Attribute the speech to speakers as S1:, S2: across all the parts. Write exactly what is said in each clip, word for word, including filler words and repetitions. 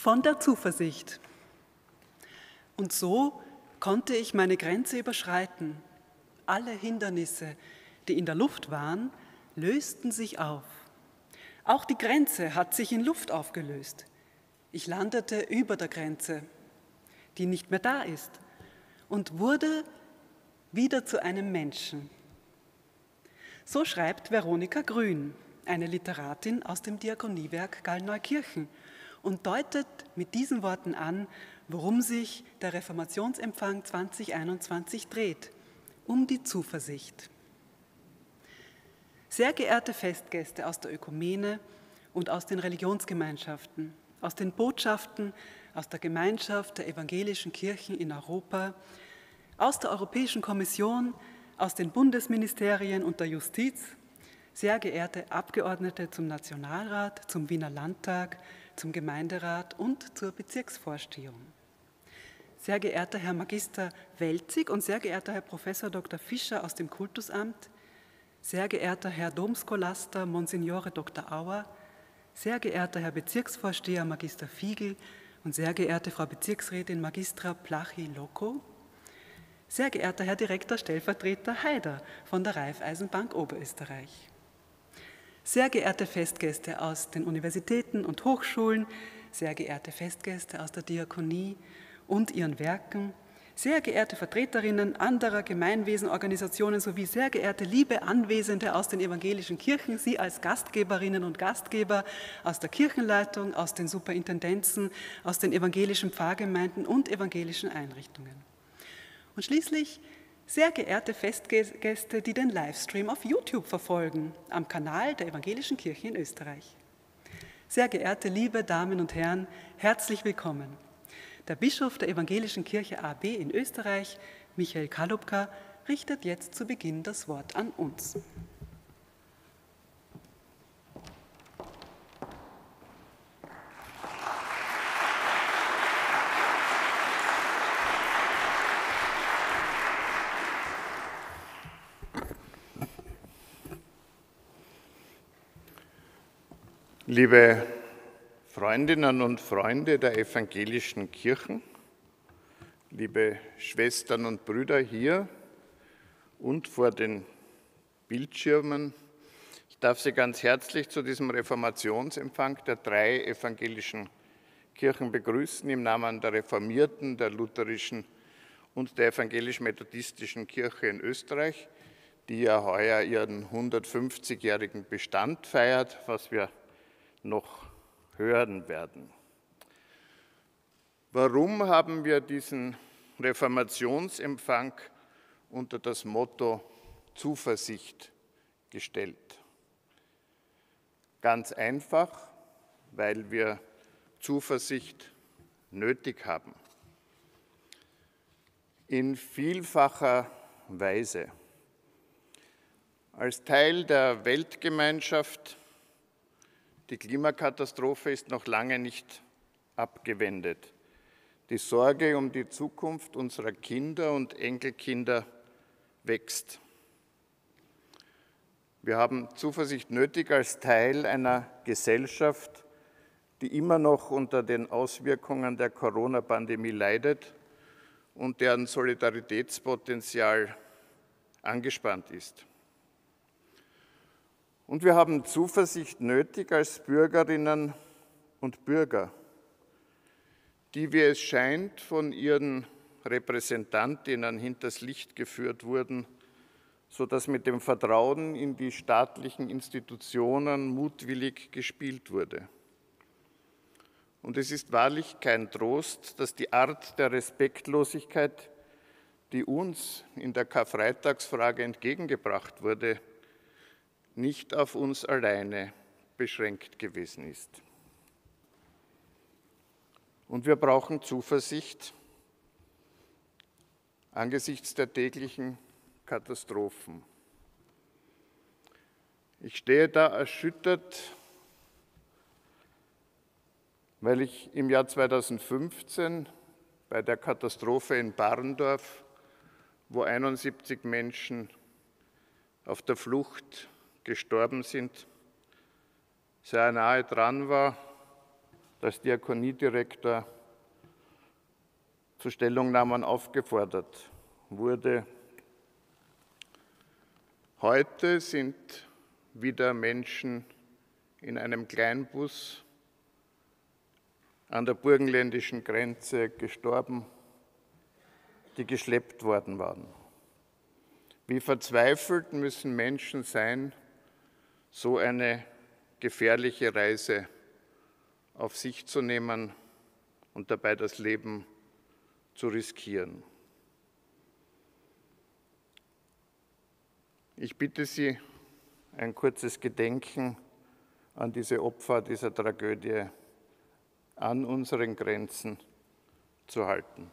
S1: von der Zuversicht. Und so konnte ich meine Grenze überschreiten. Alle Hindernisse, die in der Luft waren, lösten sich auf. Auch die Grenze hat sich in Luft aufgelöst. Ich landete über der Grenze, die nicht mehr da ist, und wurde wieder zu einem Menschen. So schreibt Veronika Grün, eine Literatin aus dem Diakoniewerk Gallneukirchen, und deutet mit diesen Worten an, worum sich der Reformationsempfang zwanzig einundzwanzig dreht, um die Zuversicht. Sehr geehrte Festgäste aus der Ökumene und aus den Religionsgemeinschaften, aus den Botschaften, aus der Gemeinschaft der evangelischen Kirchen in Europa, aus der Europäischen Kommission, aus den Bundesministerien und der Justiz, sehr geehrte Abgeordnete zum Nationalrat, zum Wiener Landtag, zum Gemeinderat und zur Bezirksvorstehung. Sehr geehrter Herr Magister Welzig und sehr geehrter Herr Professor Doktor Fischer aus dem Kultusamt, sehr geehrter Herr Domscholaster Monsignore Doktor Auer, sehr geehrter Herr Bezirksvorsteher Magister Fiegel und sehr geehrte Frau Bezirksrätin Magistra Plachi-Loco, sehr geehrter Herr Direktor Stellvertreter Haider von der Raiffeisenbank Oberösterreich, sehr geehrte Festgäste aus den Universitäten und Hochschulen, sehr geehrte Festgäste aus der Diakonie und ihren Werken, sehr geehrte Vertreterinnen anderer Gemeinwesenorganisationen sowie sehr geehrte liebe Anwesende aus den evangelischen Kirchen, Sie als Gastgeberinnen und Gastgeber aus der Kirchenleitung, aus den Superintendenzen, aus den evangelischen Pfarrgemeinden und evangelischen Einrichtungen. Und schließlich sehr geehrte Festgäste, die den Livestream auf YouTube verfolgen, am Kanal der Evangelischen Kirche in Österreich. Sehr geehrte liebe Damen und Herren, herzlich willkommen. Der Bischof der Evangelischen Kirche A B in Österreich, Michael Kalubka, richtet jetzt zu Beginn das Wort an uns.
S2: Liebe Freundinnen und Freunde der evangelischen Kirchen, liebe Schwestern und Brüder hier und vor den Bildschirmen, ich darf Sie ganz herzlich zu diesem Reformationsempfang der drei evangelischen Kirchen begrüßen, im Namen der Reformierten, der Lutherischen und der Evangelisch-Methodistischen Kirche in Österreich, die ja heuer ihren hundertfünfzigjährigen Bestand feiert, was wir noch hören werden. Warum haben wir diesen Reformationsempfang unter das Motto Zuversicht gestellt? Ganz einfach, weil wir Zuversicht nötig haben. In vielfacher Weise. Als Teil der Weltgemeinschaft, die Klimakatastrophe ist noch lange nicht abgewendet. Die Sorge um die Zukunft unserer Kinder und Enkelkinder wächst. Wir haben Zuversicht nötig als Teil einer Gesellschaft, die immer noch unter den Auswirkungen der Corona-Pandemie leidet und deren Solidaritätspotenzial angespannt ist. Und wir haben Zuversicht nötig als Bürgerinnen und Bürger, die, wie es scheint, von ihren Repräsentantinnen hinters Licht geführt wurden, sodass mit dem Vertrauen in die staatlichen Institutionen mutwillig gespielt wurde. Und es ist wahrlich kein Trost, dass die Art der Respektlosigkeit, die uns in der Karfreitagsfrage entgegengebracht wurde, nicht auf uns alleine beschränkt gewesen ist. Und wir brauchen Zuversicht angesichts der täglichen Katastrophen. Ich stehe da erschüttert, weil ich im Jahr zweitausendfünfzehn bei der Katastrophe in Barndorf, wo einundsiebzig Menschen auf der Flucht gestorben sind, sehr nahe dran war, als Diakoniedirektor zu Stellungnahmen aufgefordert wurde. Heute sind wieder Menschen in einem Kleinbus an der burgenländischen Grenze gestorben, die geschleppt worden waren. Wie verzweifelt müssen Menschen sein, so eine gefährliche Reise auf sich zu nehmen und dabei das Leben zu riskieren. Ich bitte Sie, ein kurzes Gedenken an diese Opfer dieser Tragödie an unseren Grenzen zu halten.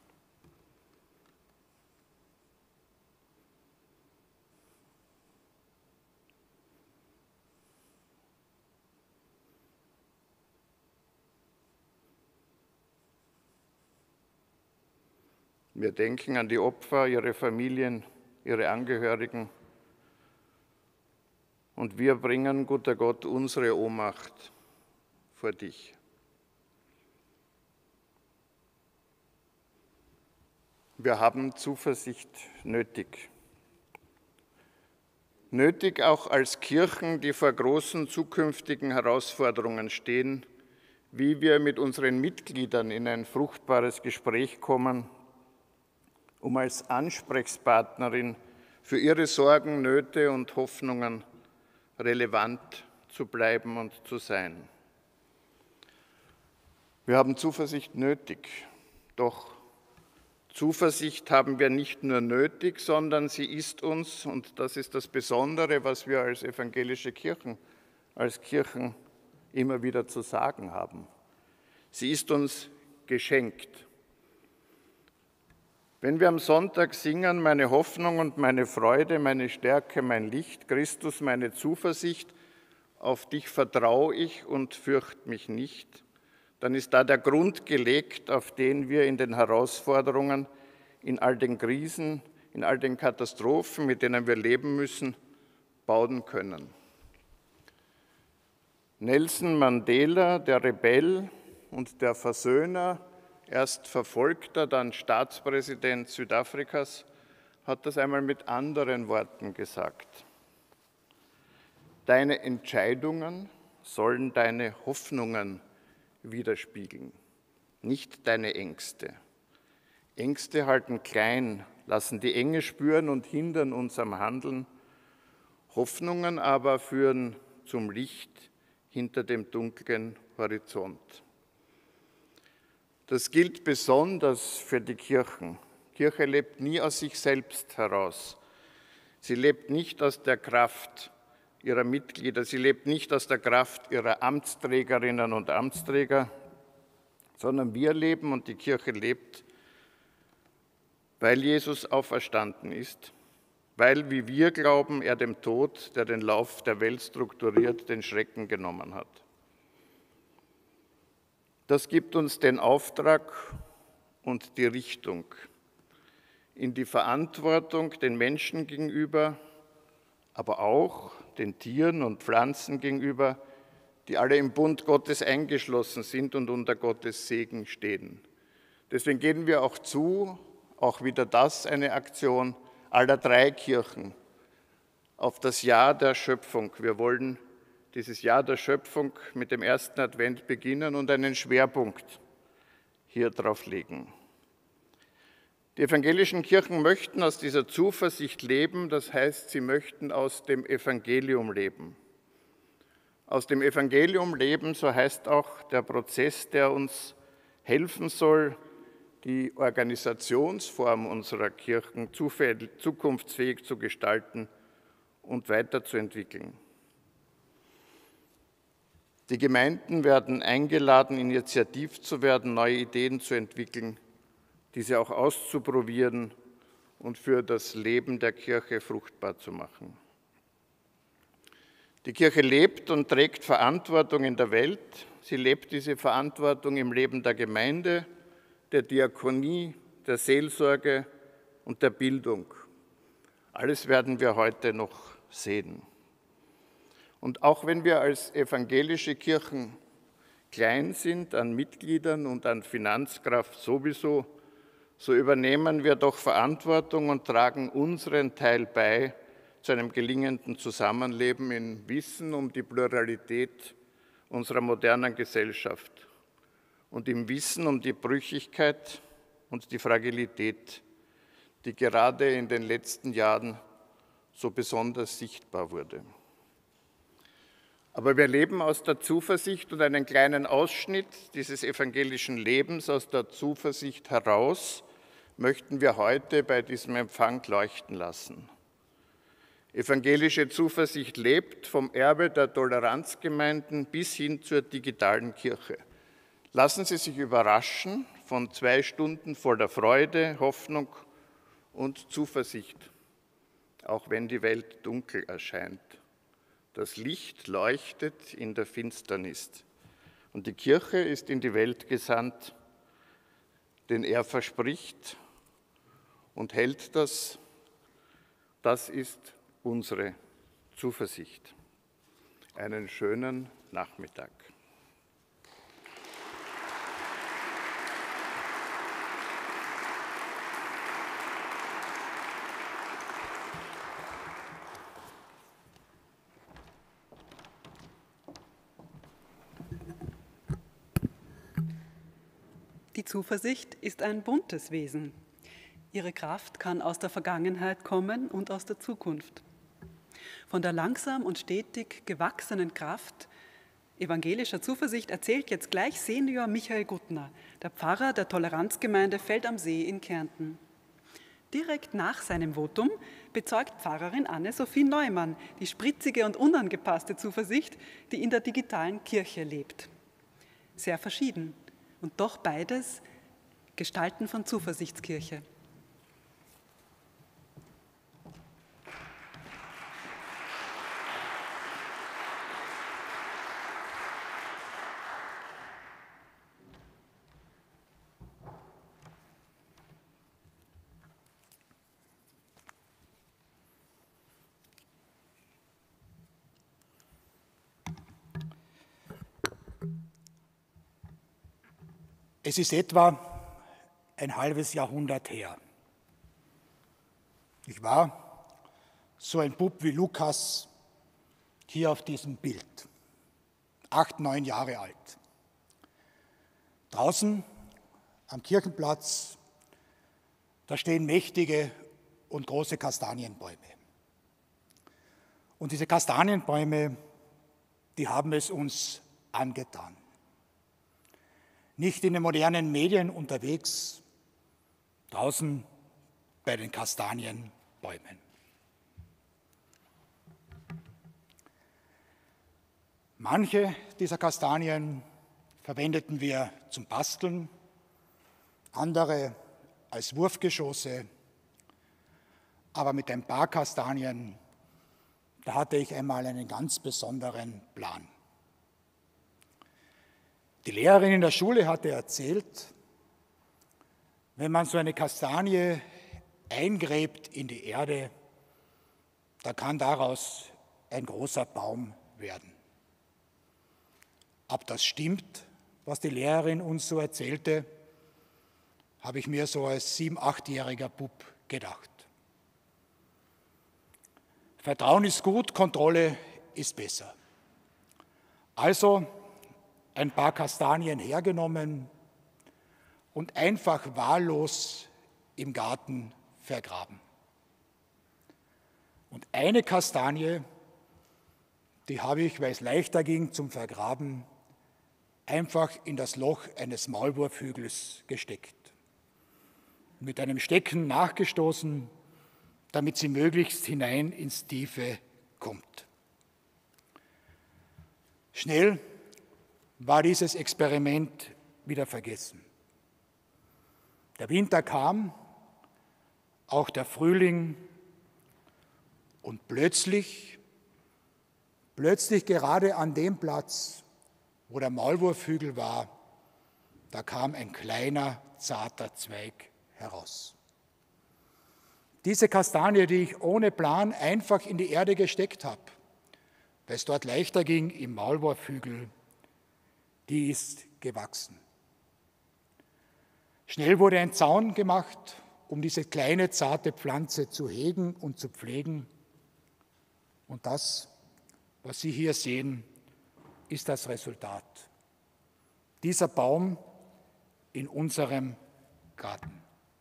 S2: Wir denken an die Opfer, ihre Familien, ihre Angehörigen. Und wir bringen, guter Gott, unsere Ohnmacht vor dich. Wir haben Zuversicht nötig. Nötig auch als Kirchen, die vor großen zukünftigen Herausforderungen stehen, wie wir mit unseren Mitgliedern in ein fruchtbares Gespräch kommen, um als Ansprechpartnerin für ihre Sorgen, Nöte und Hoffnungen relevant zu bleiben und zu sein. Wir haben Zuversicht nötig, doch Zuversicht haben wir nicht nur nötig, sondern sie ist uns, und das ist das Besondere, was wir als evangelische Kirchen, als Kirchen immer wieder zu sagen haben. Sie ist uns geschenkt. Wenn wir am Sonntag singen, meine Hoffnung und meine Freude, meine Stärke, mein Licht, Christus, meine Zuversicht, auf dich vertraue ich und fürchte mich nicht, dann ist da der Grund gelegt, auf den wir in den Herausforderungen, in all den Krisen, in all den Katastrophen, mit denen wir leben müssen, bauen können. Nelson Mandela, der Rebell und der Versöhner, erst Verfolgter, dann Staatspräsident Südafrikas, hat das einmal mit anderen Worten gesagt. Deine Entscheidungen sollen deine Hoffnungen widerspiegeln, nicht deine Ängste. Ängste halten klein, lassen die Enge spüren und hindern uns am Handeln. Hoffnungen aber führen zum Licht hinter dem dunklen Horizont. Das gilt besonders für die Kirchen. Kirche lebt nie aus sich selbst heraus. Sie lebt nicht aus der Kraft ihrer Mitglieder, sie lebt nicht aus der Kraft ihrer Amtsträgerinnen und Amtsträger, sondern wir leben und die Kirche lebt, weil Jesus auferstanden ist, weil, wie wir glauben, er dem Tod, der den Lauf der Welt strukturiert, den Schrecken genommen hat. Das gibt uns den Auftrag und die Richtung in die Verantwortung den Menschen gegenüber, aber auch den Tieren und Pflanzen gegenüber, die alle im Bund Gottes eingeschlossen sind und unter Gottes Segen stehen. Deswegen gehen wir auch zu, auch wieder das eine Aktion aller drei Kirchen, auf das Jahr der Schöpfung. Wir wollen dieses Jahr der Schöpfung mit dem ersten Advent beginnen und einen Schwerpunkt hier drauf legen. Die evangelischen Kirchen möchten aus dieser Zuversicht leben, das heißt, sie möchten aus dem Evangelium leben. Aus dem Evangelium leben, so heißt auch der Prozess, der uns helfen soll, die Organisationsform unserer Kirchen zukunftsfähig zu gestalten und weiterzuentwickeln. Die Gemeinden werden eingeladen, initiativ zu werden, neue Ideen zu entwickeln, diese auch auszuprobieren und für das Leben der Kirche fruchtbar zu machen. Die Kirche lebt und trägt Verantwortung in der Welt. Sie lebt diese Verantwortung im Leben der Gemeinde, der Diakonie, der Seelsorge und der Bildung. Alles werden wir heute noch sehen. Und auch wenn wir als evangelische Kirchen klein sind an Mitgliedern und an Finanzkraft sowieso, so übernehmen wir doch Verantwortung und tragen unseren Teil bei zu einem gelingenden Zusammenleben im Wissen um die Pluralität unserer modernen Gesellschaft und im Wissen um die Brüchigkeit und die Fragilität, die gerade in den letzten Jahren so besonders sichtbar wurde. Aber wir leben aus der Zuversicht und einen kleinen Ausschnitt dieses evangelischen Lebens aus der Zuversicht heraus möchten wir heute bei diesem Empfang leuchten lassen. Evangelische Zuversicht lebt vom Erbe der Toleranzgemeinden bis hin zur digitalen Kirche. Lassen Sie sich überraschen von zwei Stunden voller Freude, Hoffnung und Zuversicht, auch wenn die Welt dunkel erscheint. Das Licht leuchtet in der Finsternis und die Kirche ist in die Welt gesandt, denn er verspricht und hält das. Das ist unsere Zuversicht. Einen schönen Nachmittag.
S1: Die Zuversicht ist ein buntes Wesen. Ihre Kraft kann aus der Vergangenheit kommen und aus der Zukunft. Von der langsam und stetig gewachsenen Kraft evangelischer Zuversicht erzählt jetzt gleich Senior Michael Guttner, der Pfarrer der Toleranzgemeinde Feld am See in Kärnten. Direkt nach seinem Votum bezeugt Pfarrerin Anne-Sophie Neumann die spritzige und unangepasste Zuversicht, die in der digitalen Kirche lebt. Sehr verschieden. Und doch beides Gestalten von Zuversichtskirche.
S3: Es ist etwa ein halbes Jahrhundert her. Ich war so ein Bub wie Lukas hier auf diesem Bild, acht, neun Jahre alt. Draußen am Kirchenplatz, da stehen mächtige und große Kastanienbäume. Und diese Kastanienbäume, die haben es uns angetan. Nicht in den modernen Medien unterwegs, draußen bei den Kastanienbäumen. Manche dieser Kastanien verwendeten wir zum Basteln, andere als Wurfgeschosse, aber mit ein paar Kastanien, da hatte ich einmal einen ganz besonderen Plan. Die Lehrerin in der Schule hatte erzählt, wenn man so eine Kastanie eingräbt in die Erde, da kann daraus ein großer Baum werden. Ob das stimmt, was die Lehrerin uns so erzählte, habe ich mir so als sieben-, achtjähriger Bub gedacht. Vertrauen ist gut, Kontrolle ist besser. Also ein paar Kastanien hergenommen und einfach wahllos im Garten vergraben. Und eine Kastanie, die habe ich, weil es leichter ging zum Vergraben, einfach in das Loch eines Maulwurfhügels gesteckt. Mit einem Stecken nachgestoßen, damit sie möglichst hinein ins Tiefe kommt. Schnell war dieses Experiment wieder vergessen. Der Winter kam, auch der Frühling, und plötzlich, plötzlich gerade an dem Platz, wo der Maulwurfhügel war, da kam ein kleiner, zarter Zweig heraus. Diese Kastanie, die ich ohne Plan einfach in die Erde gesteckt habe, weil es dort leichter ging im Maulwurfhügel, die ist gewachsen. Schnell wurde ein Zaun gemacht, um diese kleine, zarte Pflanze zu hegen und zu pflegen. Und das, was Sie hier sehen, ist das Resultat. Dieser Baum in unserem Garten.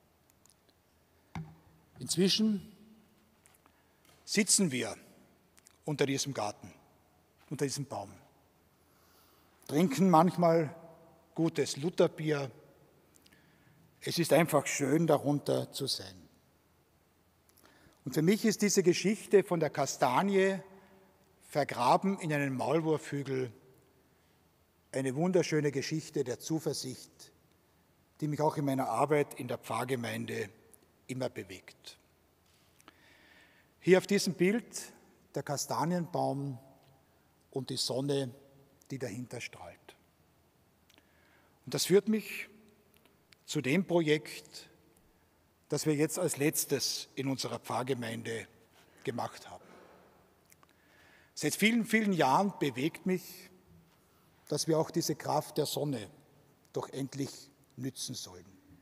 S3: Inzwischen sitzen wir unter diesem Garten, unter diesem Baum, trinken manchmal gutes Lutherbier. Es ist einfach schön, darunter zu sein. Und für mich ist diese Geschichte von der Kastanie vergraben in einen Maulwurfhügel eine wunderschöne Geschichte der Zuversicht, die mich auch in meiner Arbeit in der Pfarrgemeinde immer bewegt. Hier auf diesem Bild der Kastanienbaum und die Sonne, die dahinter strahlt. Und das führt mich zu dem Projekt, das wir jetzt als letztes in unserer Pfarrgemeinde gemacht haben. Seit vielen, vielen Jahren bewegt mich, dass wir auch diese Kraft der Sonne doch endlich nützen sollen.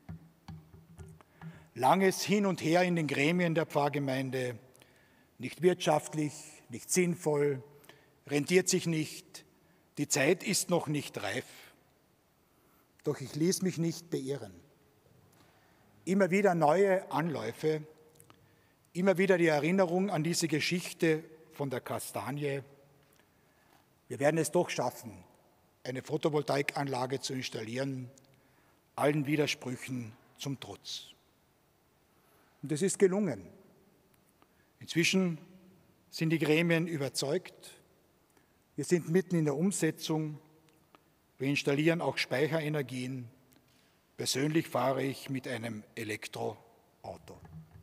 S3: Langes Hin und Her in den Gremien der Pfarrgemeinde, nicht wirtschaftlich, nicht sinnvoll, rentiert sich nicht, die Zeit ist noch nicht reif. Doch ich ließ mich nicht beirren. Immer wieder neue Anläufe, immer wieder die Erinnerung an diese Geschichte von der Kastanie. Wir werden es doch schaffen, eine Photovoltaikanlage zu installieren, allen Widersprüchen zum Trotz. Und es ist gelungen. Inzwischen sind die Gremien überzeugt. Wir sind mitten in der Umsetzung. Wir installieren auch Speicherenergien. Persönlich fahre ich mit einem Elektroauto.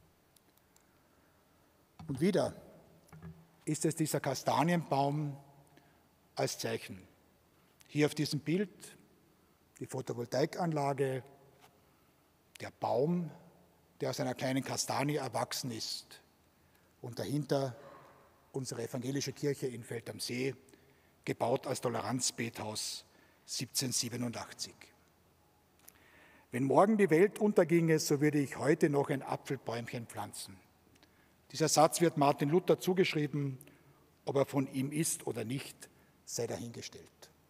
S3: Und wieder ist es dieser Kastanienbaum als Zeichen. Hier auf diesem Bild die Photovoltaikanlage, der Baum, der aus einer kleinen Kastanie erwachsen ist, und dahinter unsere evangelische Kirche in Feld am See, gebaut als Toleranzbethaus siebzehnhundertsiebenundachtzig. Wenn morgen die Welt unterginge, so würde ich heute noch ein Apfelbäumchen pflanzen. Dieser Satz wird Martin Luther zugeschrieben, ob er von ihm ist oder nicht, sei dahingestellt.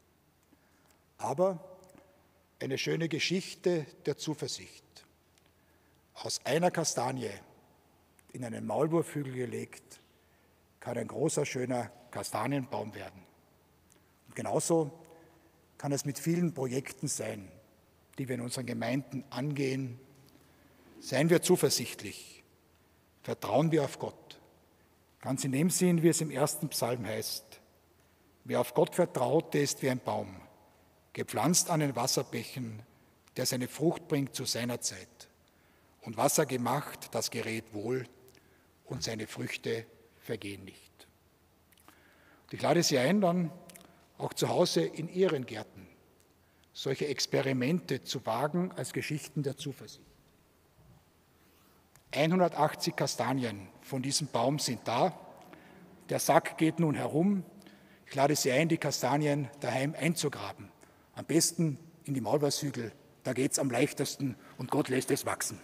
S3: Aber eine schöne Geschichte der Zuversicht. Aus einer Kastanie in einen Maulwurfhügel gelegt, kann ein großer, schöner Kastanienbaum werden. Und genauso kann es mit vielen Projekten sein, die wir in unseren Gemeinden angehen. Seien wir zuversichtlich, vertrauen wir auf Gott. Ganz in dem Sinn, wie es im ersten Psalm heißt, wer auf Gott vertraut, der ist wie ein Baum, gepflanzt an den Wasserbächen, der seine Frucht bringt zu seiner Zeit. Und Wasser gemacht, das gerät wohl, und seine Früchte vergehen nicht. Und ich lade Sie ein, dann auch zu Hause in Ihren Gärten solche Experimente zu wagen als Geschichten der Zuversicht. hundertachtzig Kastanien von diesem Baum sind da. Der Sack geht nun herum. Ich lade Sie ein, die Kastanien daheim einzugraben. Am besten in die Maulwurfshügel, da geht es am leichtesten und Gott lässt es wachsen.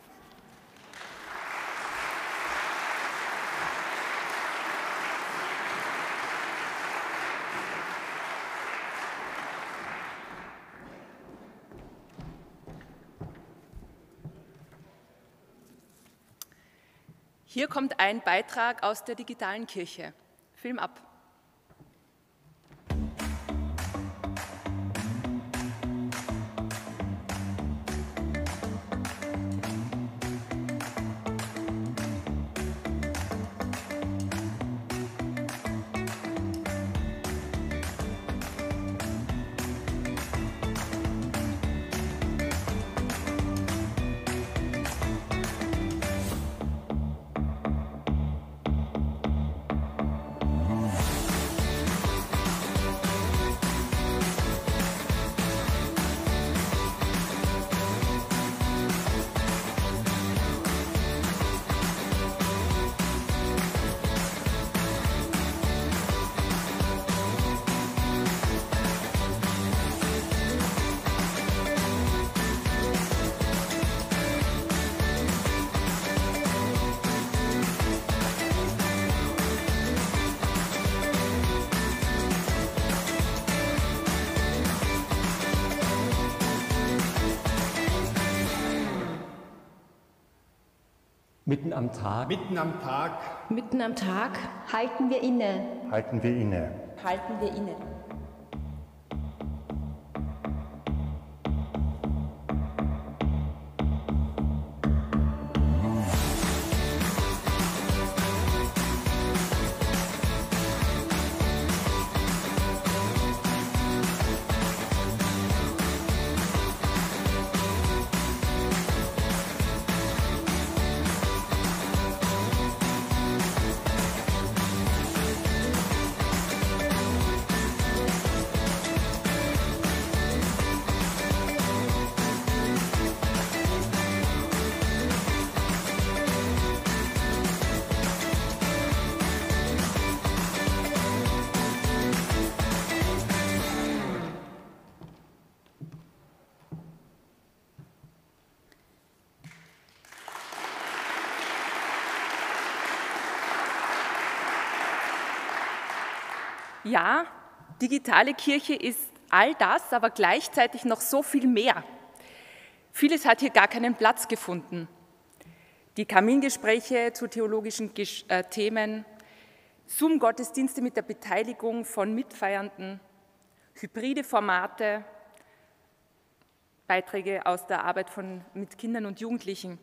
S4: Hier kommt ein Beitrag aus der digitalen Kirche. Film ab.
S5: Mitten am Tag.
S6: Mitten am Tag.
S7: Mitten am Tag.
S8: Halten wir inne.
S5: Halten wir inne.
S8: Halten wir inne.
S4: Ja, digitale Kirche ist all das, aber gleichzeitig noch so viel mehr. Vieles hat hier gar keinen Platz gefunden. Die Kamingespräche zu theologischen äh, Themen, Zoom-Gottesdienste mit der Beteiligung von Mitfeiernden, hybride Formate, Beiträge aus der Arbeit von, mit Kindern und Jugendlichen.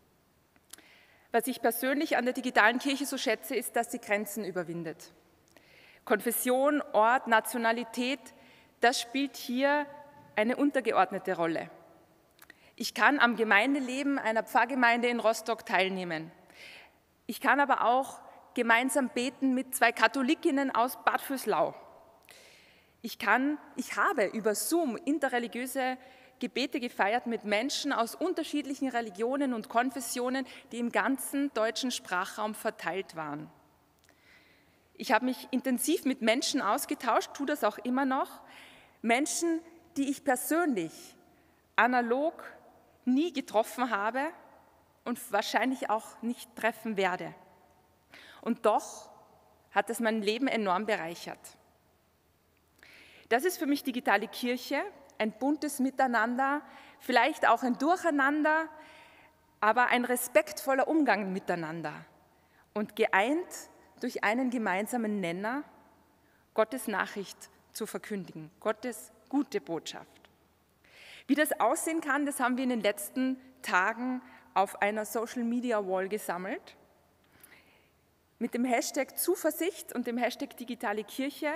S4: Was ich persönlich an der digitalen Kirche so schätze, ist, dass sie Grenzen überwindet. Konfession, Ort, Nationalität, das spielt hier eine untergeordnete Rolle. Ich kann am Gemeindeleben einer Pfarrgemeinde in Rostock teilnehmen. Ich kann aber auch gemeinsam beten mit zwei Katholikinnen aus Bad Vöslau. Ich kann, ich habe über Zoom interreligiöse Gebete gefeiert mit Menschen aus unterschiedlichen Religionen und Konfessionen, die im ganzen deutschen Sprachraum verteilt waren. Ich habe mich intensiv mit Menschen ausgetauscht, tue das auch immer noch. Menschen, die ich persönlich analog nie getroffen habe und wahrscheinlich auch nicht treffen werde. Und doch hat es mein Leben enorm bereichert. Das ist für mich digitale Kirche, ein buntes Miteinander, vielleicht auch ein Durcheinander, aber ein respektvoller Umgang miteinander und geeint durch einen gemeinsamen Nenner, Gottes Nachricht zu verkündigen, Gottes gute Botschaft. Wie das aussehen kann, das haben wir in den letzten Tagen auf einer Social-Media-Wall gesammelt. Mit dem Hashtag Zuversicht und dem Hashtag Digitale Kirche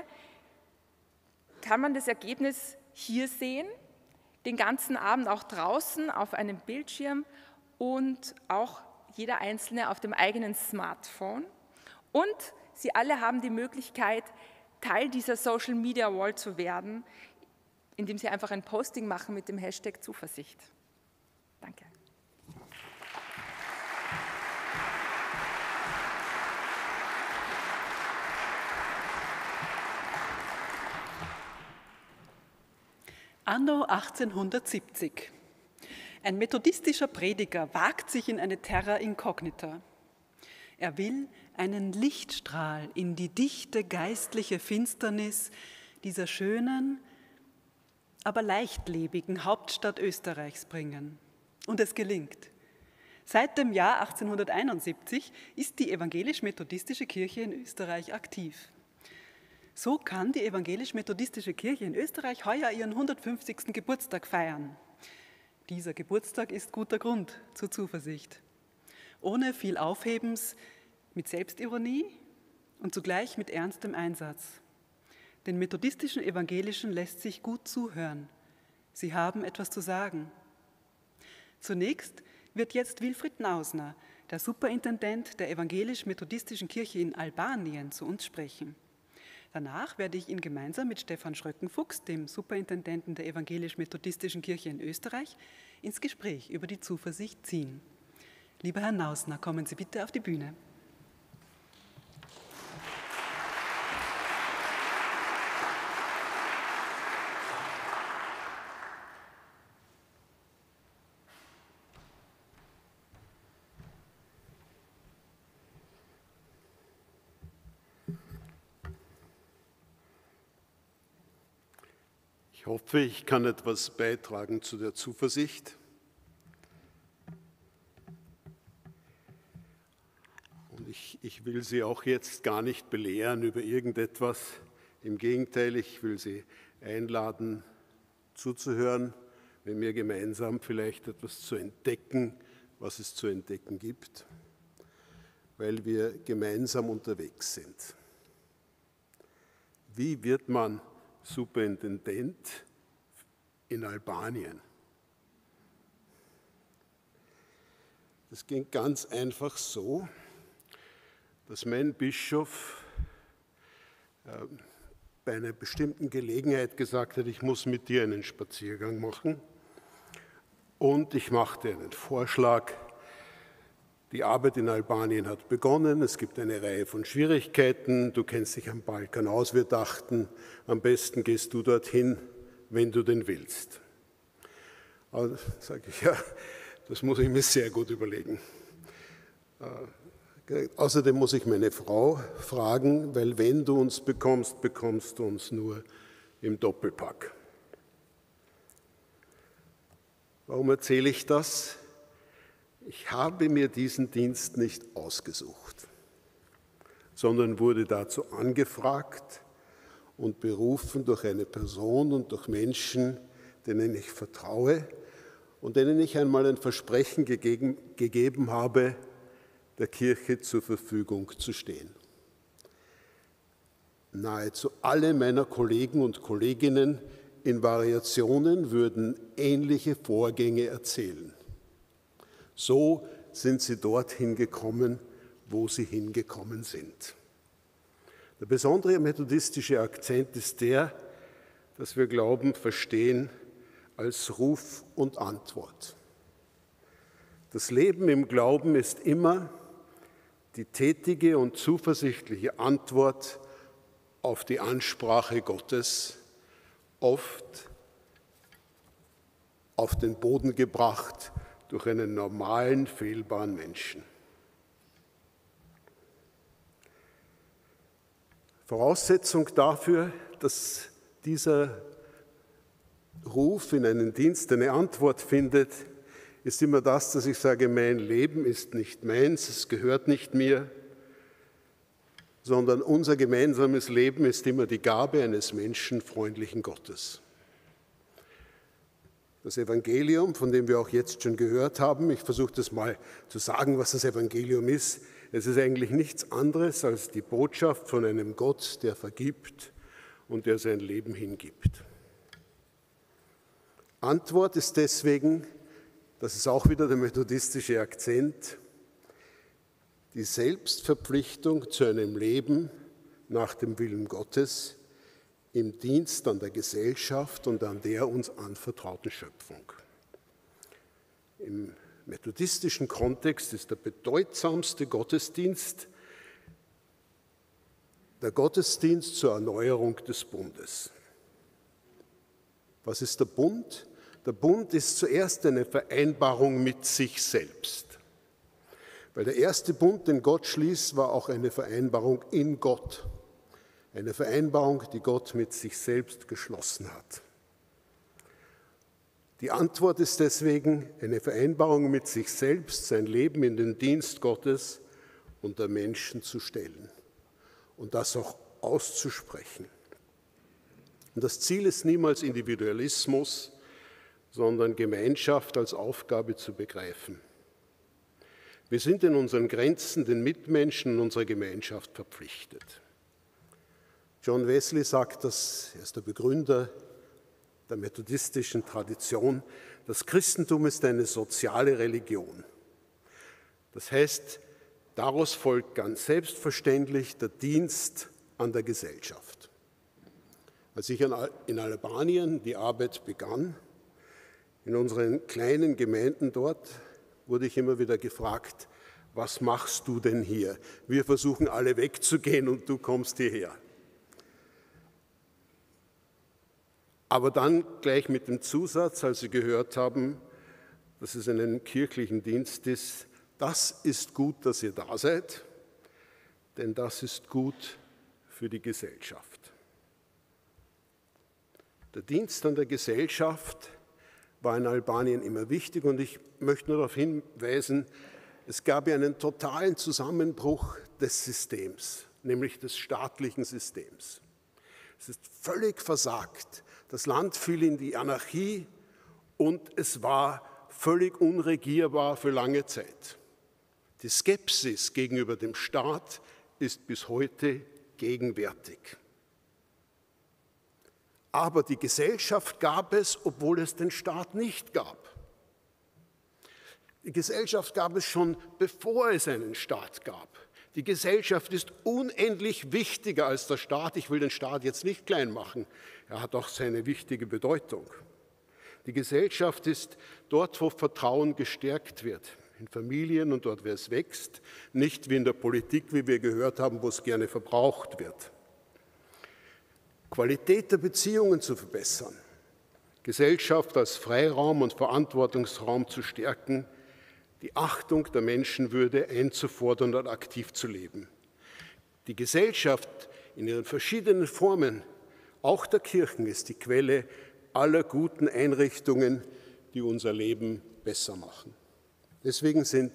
S4: kann man das Ergebnis hier sehen, den ganzen Abend auch draußen auf einem Bildschirm und auch jeder Einzelne auf dem eigenen Smartphone. Und Sie alle haben die Möglichkeit, Teil dieser Social Media Wall zu werden, indem Sie einfach ein Posting machen mit dem Hashtag Zuversicht. Danke.
S1: Anno achtzehnhundertsiebzig. Ein methodistischer Prediger wagt sich in eine Terra Incognita. Er will einen Lichtstrahl in die dichte geistliche Finsternis dieser schönen, aber leichtlebigen Hauptstadt Österreichs bringen. Und es gelingt. Seit dem Jahr achtzehnhunderteinundsiebzig ist die evangelisch-methodistische Kirche in Österreich aktiv. So kann die evangelisch-methodistische Kirche in Österreich heuer ihren hundertfünfzigsten Geburtstag feiern. Dieser Geburtstag ist guter Grund zur Zuversicht. Ohne viel Aufhebens, mit Selbstironie und zugleich mit ernstem Einsatz. Den methodistischen Evangelischen lässt sich gut zuhören. Sie haben etwas zu sagen. Zunächst wird jetzt Wilfried Nausner, der Superintendent der evangelisch-methodistischen Kirche in Albanien, zu uns sprechen. Danach werde ich ihn gemeinsam mit Stefan Schröckenfuchs, dem Superintendenten der evangelisch-methodistischen Kirche in Österreich, ins Gespräch über die Zuversicht ziehen. Lieber Herr Nausner, kommen Sie bitte auf die Bühne.
S6: Ich hoffe, ich kann etwas beitragen zu der Zuversicht. ich, ich will Sie auch jetzt gar nicht belehren über irgendetwas. Im Gegenteil, ich will Sie einladen, zuzuhören, mit mir gemeinsam vielleicht etwas zu entdecken, was es zu entdecken gibt, weil wir gemeinsam unterwegs sind. Wie wird man Superintendent in Albanien? Das ging ganz einfach so, dass mein Bischof äh, bei einer bestimmten Gelegenheit gesagt hat, ich muss mit dir einen Spaziergang machen. Und ich machte einen Vorschlag. Die Arbeit in Albanien hat begonnen, es gibt eine Reihe von Schwierigkeiten, du kennst dich am Balkan aus, wir dachten, am besten gehst du dorthin, wenn du denn willst. Also sage ich, ja, das muss ich mir sehr gut überlegen. Äh, außerdem muss ich meine Frau fragen, weil wenn du uns bekommst, bekommst du uns nur im Doppelpack. Warum erzähle ich das? Ich habe mir diesen Dienst nicht ausgesucht, sondern wurde dazu angefragt und berufen durch eine Person und durch Menschen, denen ich vertraue und denen ich einmal ein Versprechen gegeben, gegeben habe, der Kirche zur Verfügung zu stehen. Nahezu alle meiner Kollegen und Kolleginnen in Variationen würden ähnliche Vorgänge erzählen. So sind sie dorthin gekommen, wo sie hingekommen sind. Der besondere methodistische Akzent ist der, dass wir Glauben verstehen als Ruf und Antwort. Das Leben im Glauben ist immer die tätige und zuversichtliche Antwort auf die Ansprache Gottes, oft auf den Boden gebracht durch einen normalen, fehlbaren Menschen. Voraussetzung dafür, dass dieser Ruf in einen Dienst eine Antwort findet, ist immer das, dass ich sage, mein Leben ist nicht meins, es gehört nicht mir, sondern unser gemeinsames Leben ist immer die Gabe eines menschenfreundlichen Gottes. Das Evangelium, von dem wir auch jetzt schon gehört haben, ich versuche das mal zu sagen, was das Evangelium ist. Es ist eigentlich nichts anderes als die Botschaft von einem Gott, der vergibt und der sein Leben hingibt. Antwort ist deswegen, das ist auch wieder der methodistische Akzent, die Selbstverpflichtung zu einem Leben nach dem Willen Gottes im Dienst an der Gesellschaft und an der uns anvertrauten Schöpfung. Im methodistischen Kontext ist der bedeutsamste Gottesdienst der Gottesdienst zur Erneuerung des Bundes. Was ist der Bund? Der Bund ist zuerst eine Vereinbarung mit sich selbst. Weil der erste Bund, den Gott schließt, war auch eine Vereinbarung in Gott. Eine Vereinbarung, die Gott mit sich selbst geschlossen hat. Die Antwort ist deswegen eine Vereinbarung mit sich selbst, sein Leben in den Dienst Gottes und der Menschen zu stellen und das auch auszusprechen. Und das Ziel ist niemals Individualismus, sondern Gemeinschaft als Aufgabe zu begreifen. Wir sind in unseren Grenzen den Mitmenschen in unserer Gemeinschaft verpflichtet. John Wesley sagt das, er ist der Begründer der methodistischen Tradition, das Christentum ist eine soziale Religion. Das heißt, daraus folgt ganz selbstverständlich der Dienst an der Gesellschaft. Als ich in Albanien die Arbeit begann, in unseren kleinen Gemeinden dort, wurde ich immer wieder gefragt, was machst du denn hier? Wir versuchen alle wegzugehen und du kommst hierher. Aber dann gleich mit dem Zusatz, als Sie gehört haben, dass es einen kirchlichen Dienst ist, das ist gut, dass ihr da seid, denn das ist gut für die Gesellschaft. Der Dienst an der Gesellschaft war in Albanien immer wichtig und ich möchte nur darauf hinweisen, Es gab ja einen totalen Zusammenbruch des Systems, nämlich des staatlichen Systems. Es ist völlig versagt. Das Land fiel in die Anarchie und es war völlig unregierbar für lange Zeit. Die Skepsis gegenüber dem Staat ist bis heute gegenwärtig. Aber die Gesellschaft gab es, obwohl es den Staat nicht gab. Die Gesellschaft gab es schon, bevor es einen Staat gab. Die Gesellschaft ist unendlich wichtiger als der Staat. Ich will den Staat jetzt nicht klein machen. Er hat auch seine wichtige Bedeutung. Die Gesellschaft ist dort, wo Vertrauen gestärkt wird, in Familien und dort, wo es wächst, nicht wie in der Politik, wie wir gehört haben, wo es gerne verbraucht wird. Qualität der Beziehungen zu verbessern, Gesellschaft als Freiraum und Verantwortungsraum zu stärken, die Achtung der Menschenwürde einzufordern und aktiv zu leben. Die Gesellschaft in ihren verschiedenen Formen, auch der Kirchen, ist die Quelle aller guten Einrichtungen, die unser Leben besser machen. Deswegen sind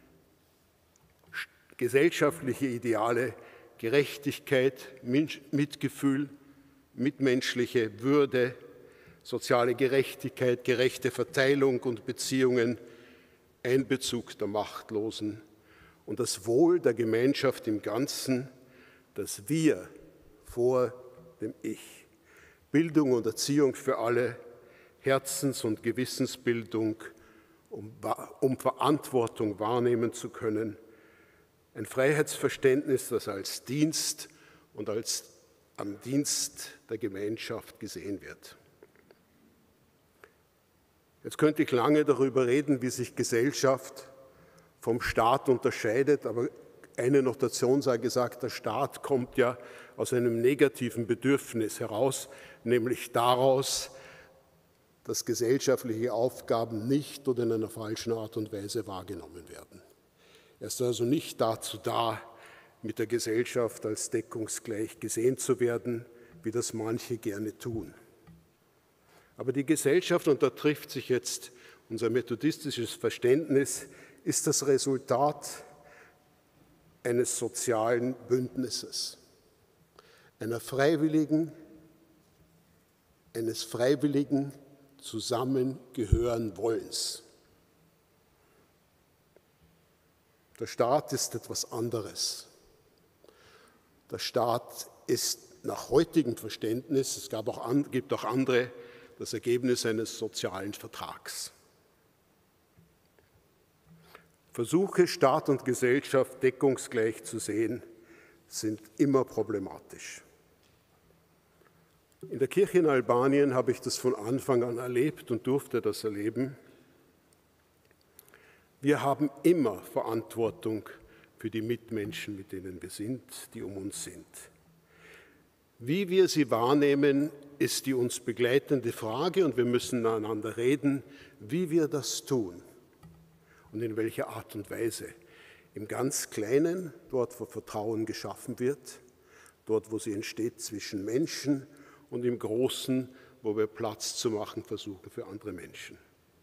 S6: gesellschaftliche Ideale Gerechtigkeit, Mitgefühl, mitmenschliche Würde, soziale Gerechtigkeit, gerechte Verteilung und Beziehungen, Einbezug der Machtlosen und das Wohl der Gemeinschaft im Ganzen, das Wir vor dem Ich. Bildung und Erziehung für alle, Herzens- und Gewissensbildung, um, um Verantwortung wahrnehmen zu können, ein Freiheitsverständnis, das als Dienst und als am Dienst der Gemeinschaft gesehen wird. Jetzt könnte ich lange darüber reden, wie sich Gesellschaft vom Staat unterscheidet, aber eine Notation sei gesagt, der Staat kommt ja aus einem negativen Bedürfnis heraus, nämlich daraus, dass gesellschaftliche Aufgaben nicht oder in einer falschen Art und Weise wahrgenommen werden. Er ist also nicht dazu da, mit der Gesellschaft als deckungsgleich gesehen zu werden, wie das manche gerne tun. Aber die Gesellschaft, und da trifft sich jetzt unser methodistisches Verständnis, ist das Resultat eines sozialen Bündnisses, einer freiwilligen, eines freiwilligen Zusammengehören-Wollens. Der Staat ist etwas anderes. Der Staat ist nach heutigem Verständnis, es gab auch, gibt auch andere, das Ergebnis eines sozialen Vertrags. Versuche, Staat und Gesellschaft deckungsgleich zu sehen, sind immer problematisch. In der Kirche in Albanien habe ich das von Anfang an erlebt und durfte das erleben. Wir haben immer Verantwortung für die Mitmenschen, mit denen wir sind, die um uns sind. Wie wir sie wahrnehmen, ist die uns begleitende Frage und wir müssen miteinander reden, wie wir das tun und in welcher Art und Weise. Im ganz Kleinen, dort wo Vertrauen geschaffen wird, dort wo sie entsteht zwischen Menschen und im Großen, wo wir Platz zu machen versuchen für andere Menschen.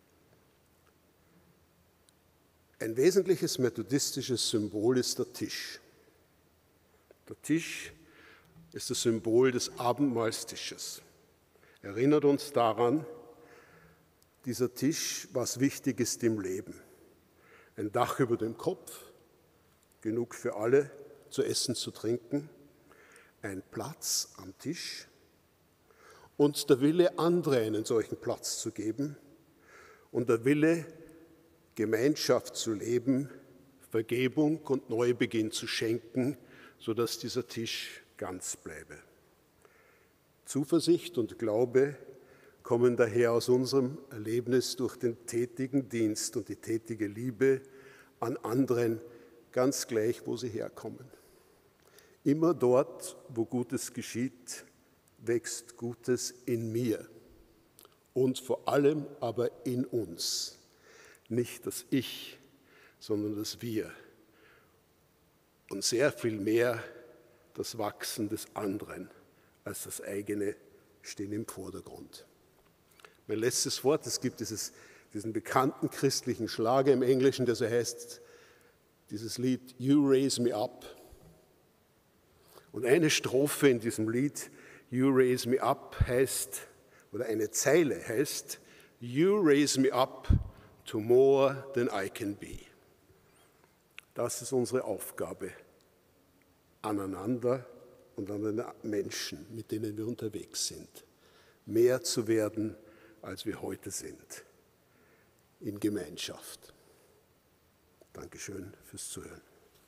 S6: Ein wesentliches methodistisches Symbol ist der Tisch. Der Tisch ist das Symbol des Abendmahlstisches. Erinnert uns daran, dieser Tisch, was wichtig ist im Leben. Ein Dach über dem Kopf, genug für alle, zu essen, zu trinken, ein Platz am Tisch und der Wille, andere einen solchen Platz zu geben und der Wille, Gemeinschaft zu leben, Vergebung und Neubeginn zu schenken, sodass dieser Tisch ganz bleibe. Zuversicht und Glaube kommen daher aus unserem Erlebnis durch den tätigen Dienst und die tätige Liebe an anderen, ganz gleich, wo sie herkommen. Immer dort, wo Gutes geschieht, wächst Gutes in mir und vor allem aber in uns. Nicht das Ich, sondern das Wir. Und sehr viel mehr das Wachsen des anderen als das eigene stehen im Vordergrund. Mein letztes Wort, es gibt dieses, diesen bekannten christlichen Schlager im Englischen, der so heißt, dieses Lied You Raise Me Up. Und eine Strophe in diesem Lied You Raise Me Up heißt, oder eine Zeile heißt, You raise me up to more than I can be. Das ist unsere Aufgabe aneinander und an den Menschen, mit denen wir unterwegs sind. Mehr zu werden, als wir heute sind. In Gemeinschaft. Dankeschön fürs Zuhören.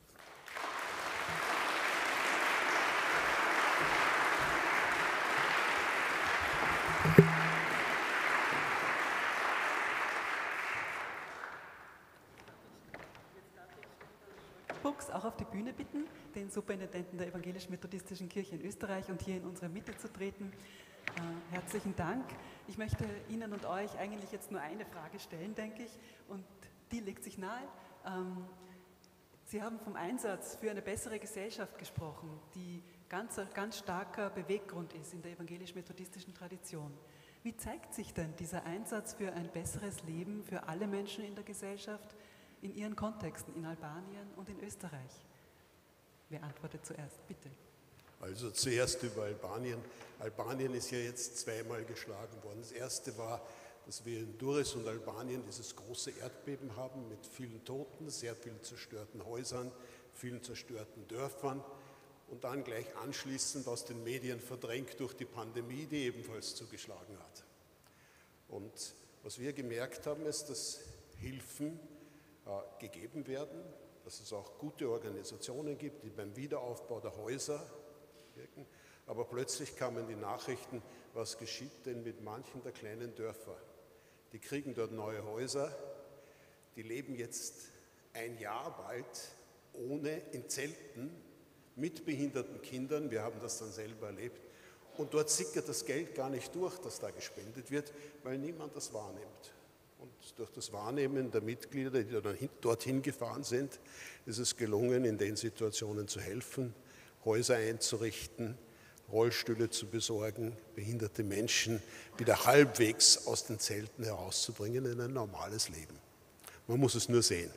S1: Fuchs auch auf die Bühne bitten, den Superintendenten der Evangelisch-Methodistischen Kirche in Österreich und hier in unsere Mitte zu treten. Äh, herzlichen Dank. Ich möchte Ihnen und euch eigentlich jetzt nur eine Frage stellen, denke ich, und die legt sich nahe. Ähm, Sie haben vom Einsatz für eine bessere Gesellschaft gesprochen, die ganz, ganz starker Beweggrund ist in der evangelisch-methodistischen Tradition. Wie zeigt sich denn dieser Einsatz für ein besseres Leben für alle Menschen in der Gesellschaft in ihren Kontexten, in Albanien und in Österreich? Wer antwortet zuerst? Bitte.
S6: Also zuerst über Albanien. Albanien ist ja jetzt zweimal geschlagen worden. Das erste war, dass wir in Durrës und Albanien dieses große Erdbeben haben mit vielen Toten, sehr vielen zerstörten Häusern, vielen zerstörten Dörfern und dann gleich anschließend aus den Medien verdrängt durch die Pandemie, die ebenfalls zugeschlagen hat. Und was wir gemerkt haben, ist, dass Hilfen äh, gegeben werden, dass es auch gute Organisationen gibt, die beim Wiederaufbau der Häuser wirken. Aber plötzlich kamen die Nachrichten, was geschieht denn mit manchen der kleinen Dörfer? Die kriegen dort neue Häuser, die leben jetzt ein Jahr bald ohne, in Zelten, mit behinderten Kindern, wir haben das dann selber erlebt, und dort sickert das Geld gar nicht durch, das da gespendet wird, weil niemand das wahrnimmt. Und durch das Wahrnehmen der Mitglieder, die dann dorthin gefahren sind, ist es gelungen, in den Situationen zu helfen, Häuser einzurichten, Rollstühle zu besorgen, behinderte Menschen wieder halbwegs aus den Zelten herauszubringen in ein normales Leben. Man muss es nur sehen.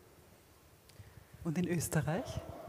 S1: Und in Österreich?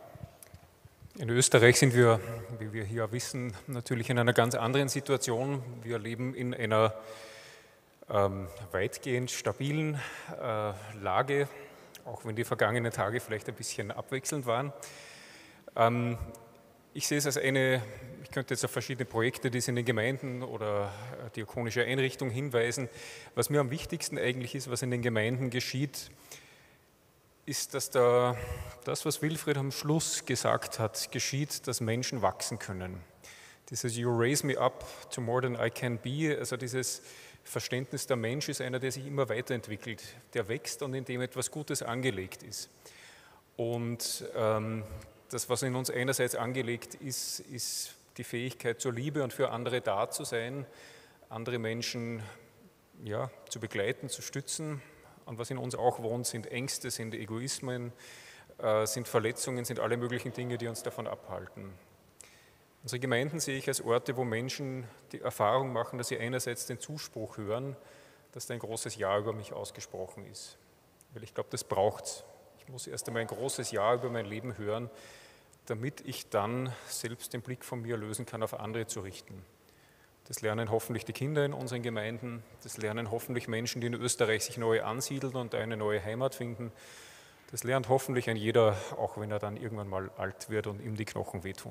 S5: In Österreich sind wir, wie wir hier wissen, natürlich in einer ganz anderen Situation. Wir leben in einer ähm, weitgehend stabilen äh, Lage, auch wenn die vergangenen Tage vielleicht ein bisschen abwechselnd waren. Ähm, Ich sehe es als eine, ich könnte jetzt auf verschiedene Projekte, die es in den Gemeinden oder diakonische Einrichtungen hinweisen. Was mir am wichtigsten eigentlich ist, was in den Gemeinden geschieht, ist, dass da das, was Wilfried am Schluss gesagt hat, geschieht, dass Menschen wachsen können. Dieses You raise me up to more than I can be, also dieses Verständnis, der Mensch ist einer, der sich immer weiterentwickelt, der wächst und in dem etwas Gutes angelegt ist. Und ähm, das, was in uns einerseits angelegt ist, ist die Fähigkeit zur Liebe und für andere da zu sein, andere Menschen ja, zu begleiten, zu stützen. Und was in uns auch wohnt, sind Ängste, sind Egoismen, äh, sind Verletzungen, sind alle möglichen Dinge, die uns davon abhalten. Unsere Gemeinden sehe ich als Orte, wo Menschen die Erfahrung machen, dass sie einerseits den Zuspruch hören, dass da ein großes Ja über mich ausgesprochen ist. Weil ich glaube, das braucht es. Ich muss erst einmal ein großes Ja über mein Leben hören, damit ich dann selbst den Blick von mir lösen kann, auf andere zu richten. Das lernen hoffentlich die Kinder in unseren Gemeinden, das lernen hoffentlich Menschen, die in Österreich sich neu ansiedeln und eine neue Heimat finden. Das lernt hoffentlich ein jeder, auch wenn er dann irgendwann mal alt wird und ihm die Knochen wehtun.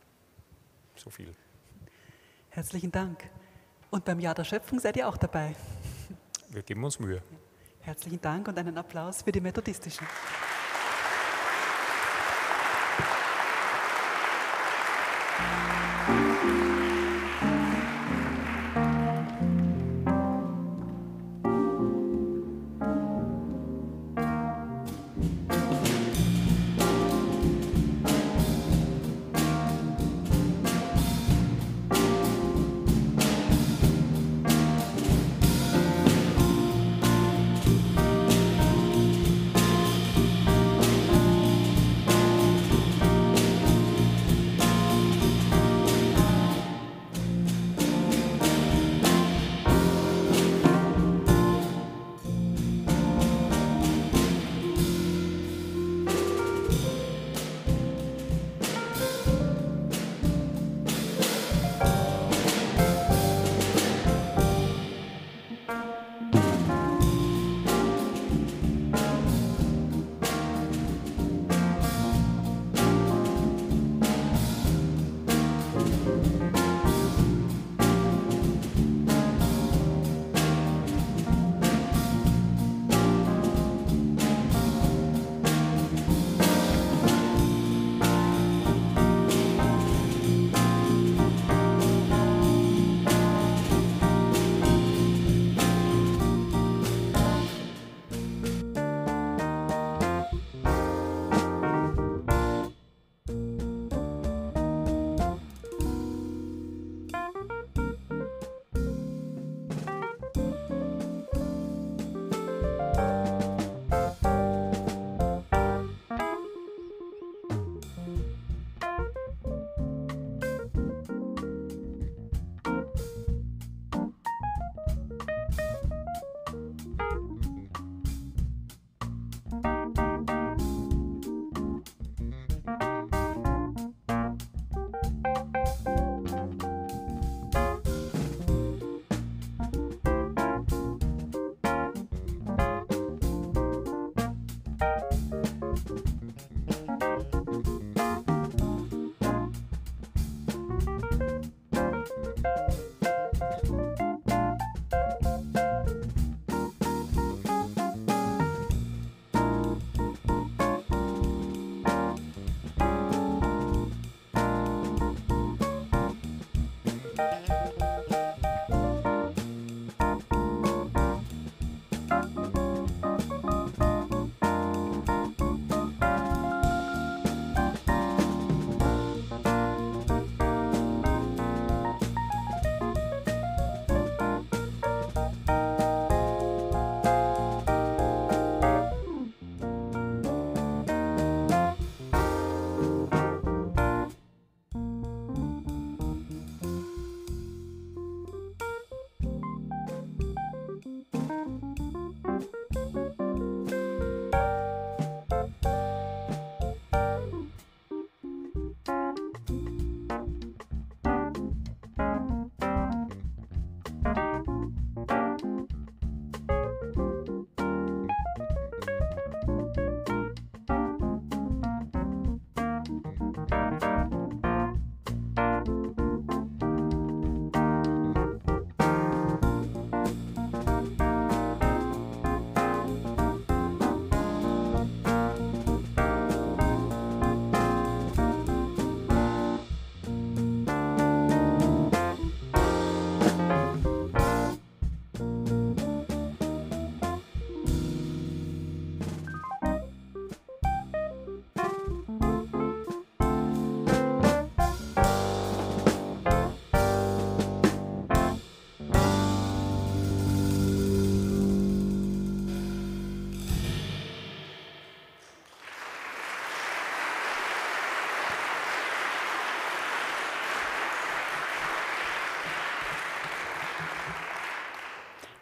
S5: So viel.
S1: Herzlichen Dank. Und beim Jahr der Schöpfung seid ihr auch dabei.
S5: Wir geben uns Mühe.
S1: Herzlichen Dank und einen Applaus für die Methodistischen.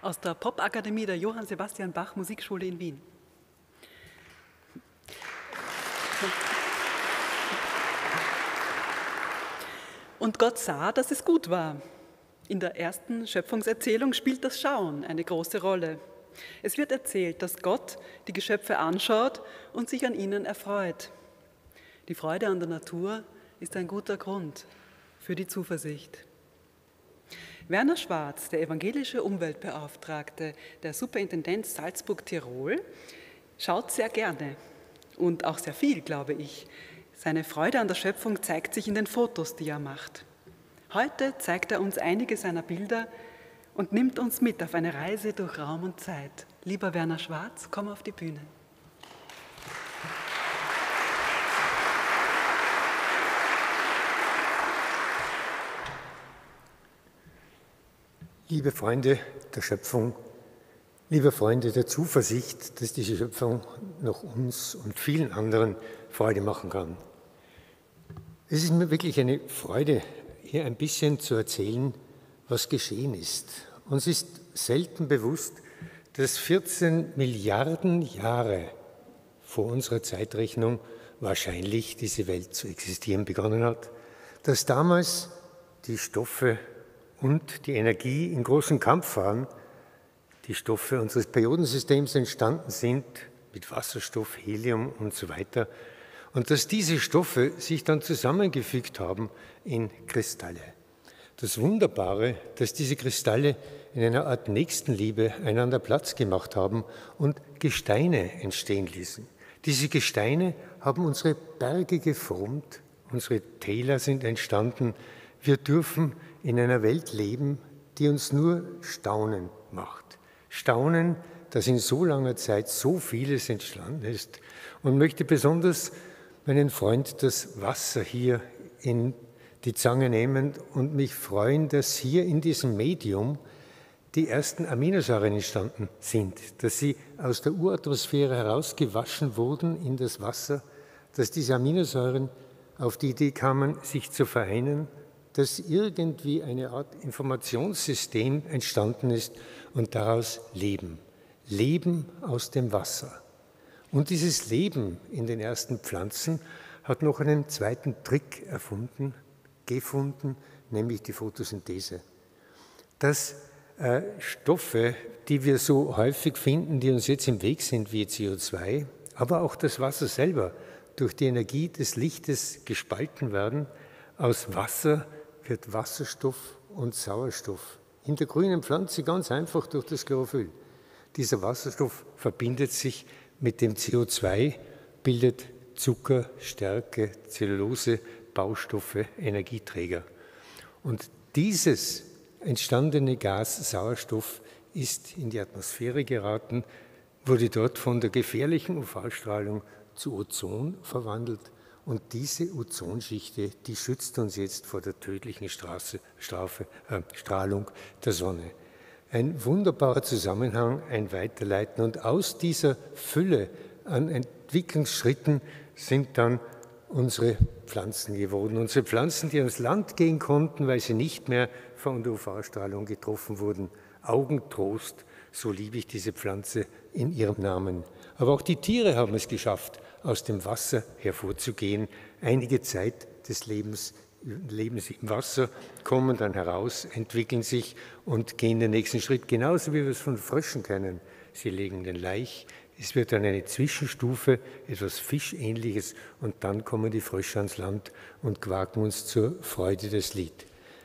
S1: aus der Popakademie der Johann Sebastian Bach Musikschule in Wien. Und Gott sah, dass es gut war. In der ersten Schöpfungserzählung spielt das Schauen eine große Rolle. Es wird erzählt, dass Gott die Geschöpfe anschaut und sich an ihnen erfreut. Die Freude an der Natur ist ein guter Grund für die Zuversicht. Werner Schwarz, der evangelische Umweltbeauftragte der Superintendenz Salzburg-Tirol, schaut sehr gerne und auch sehr viel, glaube ich. Seine Freude an der Schöpfung zeigt sich in den Fotos, die er macht. Heute zeigt er uns einige seiner Bilder und nimmt uns mit auf eine Reise durch Raum und Zeit. Lieber Werner Schwarz, komm auf die Bühne.
S7: Liebe Freunde der Schöpfung, liebe Freunde der Zuversicht, dass diese Schöpfung noch uns und vielen anderen Freude machen kann. Es ist mir wirklich eine Freude, hier ein bisschen zu erzählen, was geschehen ist. Uns ist selten bewusst, dass vierzehn Milliarden Jahre vor unserer Zeitrechnung wahrscheinlich diese Welt zu existieren begonnen hat, dass damals die Stoffe und die Energie in großem Kampf waren, die Stoffe unseres Periodensystems entstanden sind, mit Wasserstoff, Helium und so weiter, und dass diese Stoffe sich dann zusammengefügt haben in Kristalle. Das Wunderbare, dass diese Kristalle in einer Art Nächstenliebe einander Platz gemacht haben und Gesteine entstehen ließen. Diese Gesteine haben unsere Berge geformt, unsere Täler sind entstanden. Wir dürfen in einer Welt leben, die uns nur staunen macht. Staunen, dass in so langer Zeit so vieles entstanden ist, und möchte besonders meinen Freund das Wasser hier in die Zange nehmen und mich freuen, dass hier in diesem Medium die ersten Aminosäuren entstanden sind, dass sie aus der Uratmosphäre herausgewaschen wurden in das Wasser, dass diese Aminosäuren auf die Idee kamen, sich zu vereinen, dass irgendwie eine Art Informationssystem entstanden ist und daraus Leben. Leben aus dem Wasser. Und dieses Leben in den ersten Pflanzen hat noch einen zweiten Trick erfunden, gefunden, nämlich die Photosynthese. Dass äh, Stoffe, die wir so häufig finden, die uns jetzt im Weg sind, wie C O zwei, aber auch das Wasser selber, durch die Energie des Lichtes gespalten werden. Aus Wasser wird Wasserstoff und Sauerstoff. In der grünen Pflanze ganz einfach durch das Chlorophyll. Dieser Wasserstoff verbindet sich mit dem C O zwei, bildet Zucker, Stärke, Zellulose, Baustoffe, Energieträger. Und dieses entstandene Gas Sauerstoff ist in die Atmosphäre geraten, wurde dort von der gefährlichen U V-Strahlung zu Ozon verwandelt. Und diese Ozonschichte, die schützt uns jetzt vor der tödlichen Straße, Strafe, äh, Strahlung der Sonne. Ein wunderbarer Zusammenhang, ein Weiterleiten. Und aus dieser Fülle an Entwicklungsschritten sind dann unsere Pflanzen geworden. Unsere Pflanzen, die ans Land gehen konnten, weil sie nicht mehr von der U V-Strahlung getroffen wurden. Augentrost, so liebe ich diese Pflanze in ihrem Namen. Aber auch die Tiere haben es geschafft, aus dem Wasser hervorzugehen. Einige Zeit des Lebens leben sie im Wasser, kommen dann heraus, entwickeln sich und gehen den nächsten Schritt, genauso wie wir es von Fröschen kennen. Sie legen den Laich, es wird dann eine Zwischenstufe, etwas Fischähnliches, und dann kommen die Frösche ans Land und quaken uns zur Freude das Lied.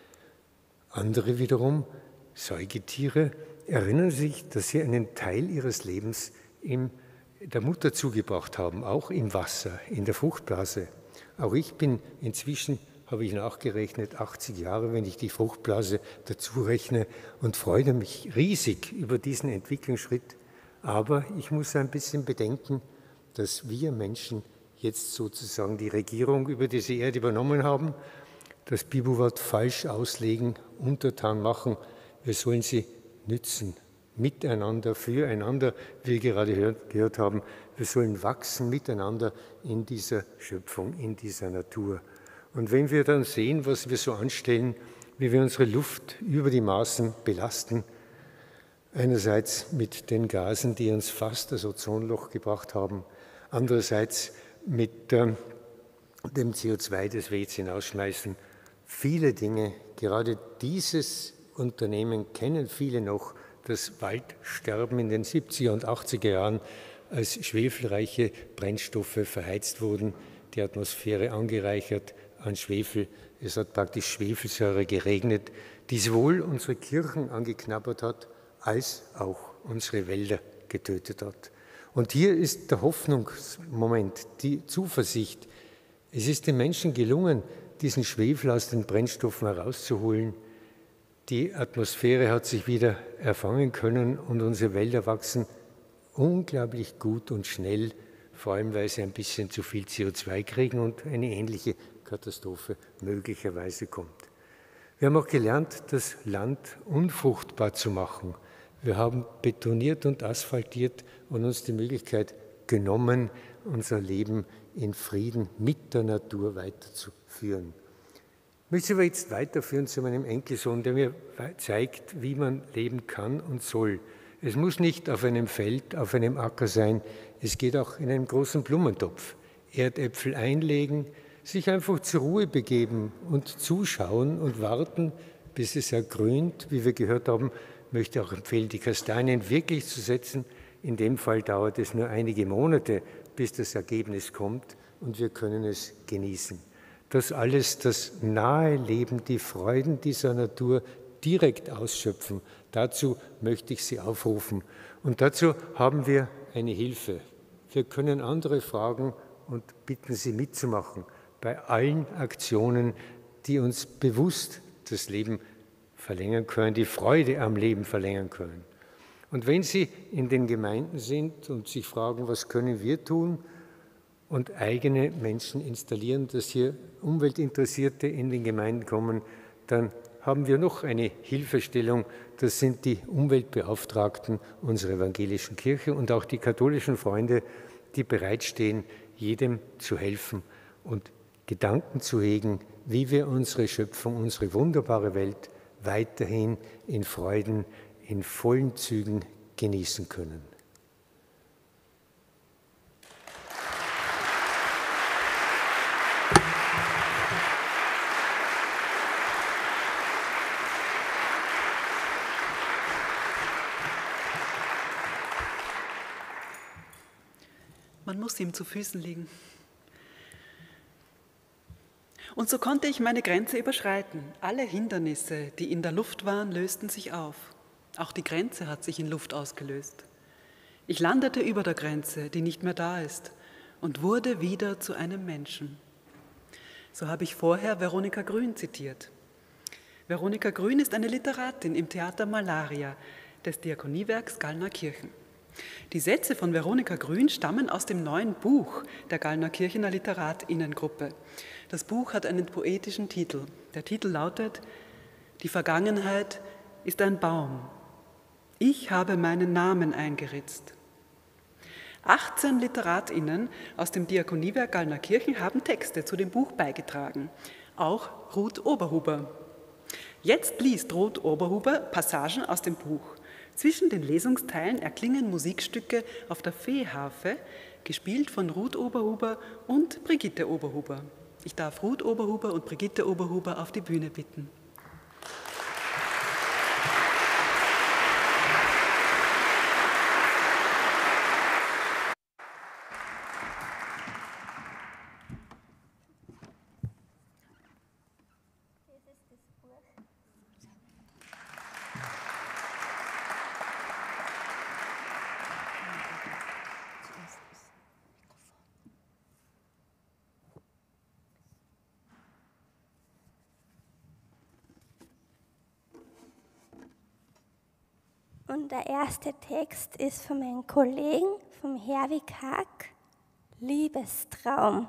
S7: Andere wiederum, Säugetiere, erinnern sich, dass sie einen Teil ihres Lebens in der Mutter zugebracht haben, auch im Wasser, in der Fruchtblase. Auch ich bin inzwischen, habe ich nachgerechnet, achtzig Jahre, wenn ich die Fruchtblase dazu rechne, und freue mich riesig über diesen Entwicklungsschritt. Aber ich muss ein bisschen bedenken, dass wir Menschen jetzt sozusagen die Regierung über diese Erde übernommen haben, das Bibelwort falsch auslegen, untertan machen. Wir sollen sie nützen, miteinander, füreinander, wie wir gerade gehört, gehört haben. Wir sollen wachsen miteinander in dieser Schöpfung, in dieser Natur. Und wenn wir dann sehen, was wir so anstellen, wie wir unsere Luft über die Maßen belasten, Einerseits mit den Gasen, die uns fast das Ozonloch gebracht haben, andererseits mit äh, dem C O zwei, das wir jetzt hinausschmeißen. Viele Dinge, gerade dieses Unternehmen kennen viele noch, das Waldsterben in den siebziger und achtziger Jahren, als schwefelreiche Brennstoffe verheizt wurden, die Atmosphäre angereichert an Schwefel. Es hat praktisch Schwefelsäure geregnet, die sowohl unsere Kirchen angeknabbert hat, als auch unsere Wälder getötet hat. Und hier ist der Hoffnungsmoment, die Zuversicht. Es ist den Menschen gelungen, diesen Schwefel aus den Brennstoffen herauszuholen. Die Atmosphäre hat sich wieder erfangen können und unsere Wälder wachsen unglaublich gut und schnell, vor allem weil sie ein bisschen zu viel C O zwei kriegen und eine ähnliche Katastrophe möglicherweise kommt. Wir haben auch gelernt, das Land unfruchtbar zu machen. Wir haben betoniert und asphaltiert und uns die Möglichkeit genommen, unser Leben in Frieden mit der Natur weiterzuführen. Ich möchte aber jetzt weiterführen zu meinem Enkelsohn, der mir zeigt, wie man leben kann und soll. Es muss nicht auf einem Feld, auf einem Acker sein, es geht auch in einem großen Blumentopf. Erdäpfel einlegen, sich einfach zur Ruhe begeben und zuschauen und warten, bis es ergrünt. Wie wir gehört haben, möchte ich auch empfehlen, die Kastanien wirklich zu setzen. In dem Fall dauert es nur einige Monate, bis das Ergebnis kommt und wir können es genießen. Das alles, das nahe Leben, die Freuden dieser Natur direkt ausschöpfen, dazu möchte ich Sie aufrufen. Und dazu haben wir eine Hilfe. Wir können andere fragen und bitten Sie mitzumachen bei allen Aktionen, die uns bewusst das Leben verlängern können, die Freude am Leben verlängern können. Und wenn Sie in den Gemeinden sind und sich fragen, was können wir tun, und eigene Menschen installieren, dass hier Umweltinteressierte in den Gemeinden kommen, dann haben wir noch eine Hilfestellung. Das sind die Umweltbeauftragten unserer evangelischen Kirche und auch die katholischen Freunde, die bereitstehen, jedem zu helfen und Gedanken zu hegen, wie wir unsere Schöpfung, unsere wunderbare Welt weiterhin in Freuden, in vollen Zügen genießen können.
S1: Man muss ihm zu Füßen liegen. Und so konnte ich meine Grenze überschreiten. Alle Hindernisse, die in der Luft waren, lösten sich auf. Auch die Grenze hat sich in Luft ausgelöst. Ich landete über der Grenze, die nicht mehr da ist, und wurde wieder zu einem Menschen. So habe ich vorher Veronika Grün zitiert. Veronika Grün ist eine Literatin im Theater Malaria des Diakoniewerks Gallnerkirchen. Die Sätze von Veronika Grün stammen aus dem neuen Buch der Gallnerkirchener Literatinnengruppe. Das Buch hat einen poetischen Titel. Der Titel lautet: Die Vergangenheit ist ein Baum. Ich habe meinen Namen eingeritzt. achtzehn Literatinnen aus dem Diakoniewerk Gallnerkirchen haben Texte zu dem Buch beigetragen. Auch Ruth Oberhuber. Jetzt liest Ruth Oberhuber Passagen aus dem Buch. Zwischen den Lesungsteilen erklingen Musikstücke auf der Fee-Harfe, gespielt von Ruth Oberhuber und Brigitte Oberhuber. Ich darf Ruth Oberhuber und Brigitte Oberhuber auf die Bühne bitten.
S9: Und der erste Text ist von meinem Kollegen, vom Herwig Haag, Liebestraum.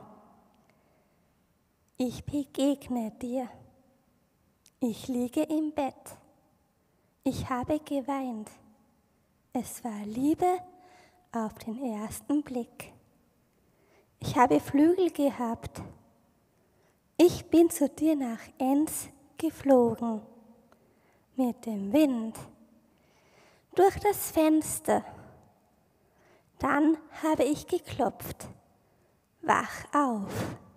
S9: Ich begegne dir. Ich liege im Bett. Ich habe geweint. Es war Liebe auf den ersten Blick. Ich habe Flügel gehabt. Ich bin zu dir nach Enns geflogen. Mit dem Wind. durch das Fenster. Dann habe ich geklopft. Wach auf.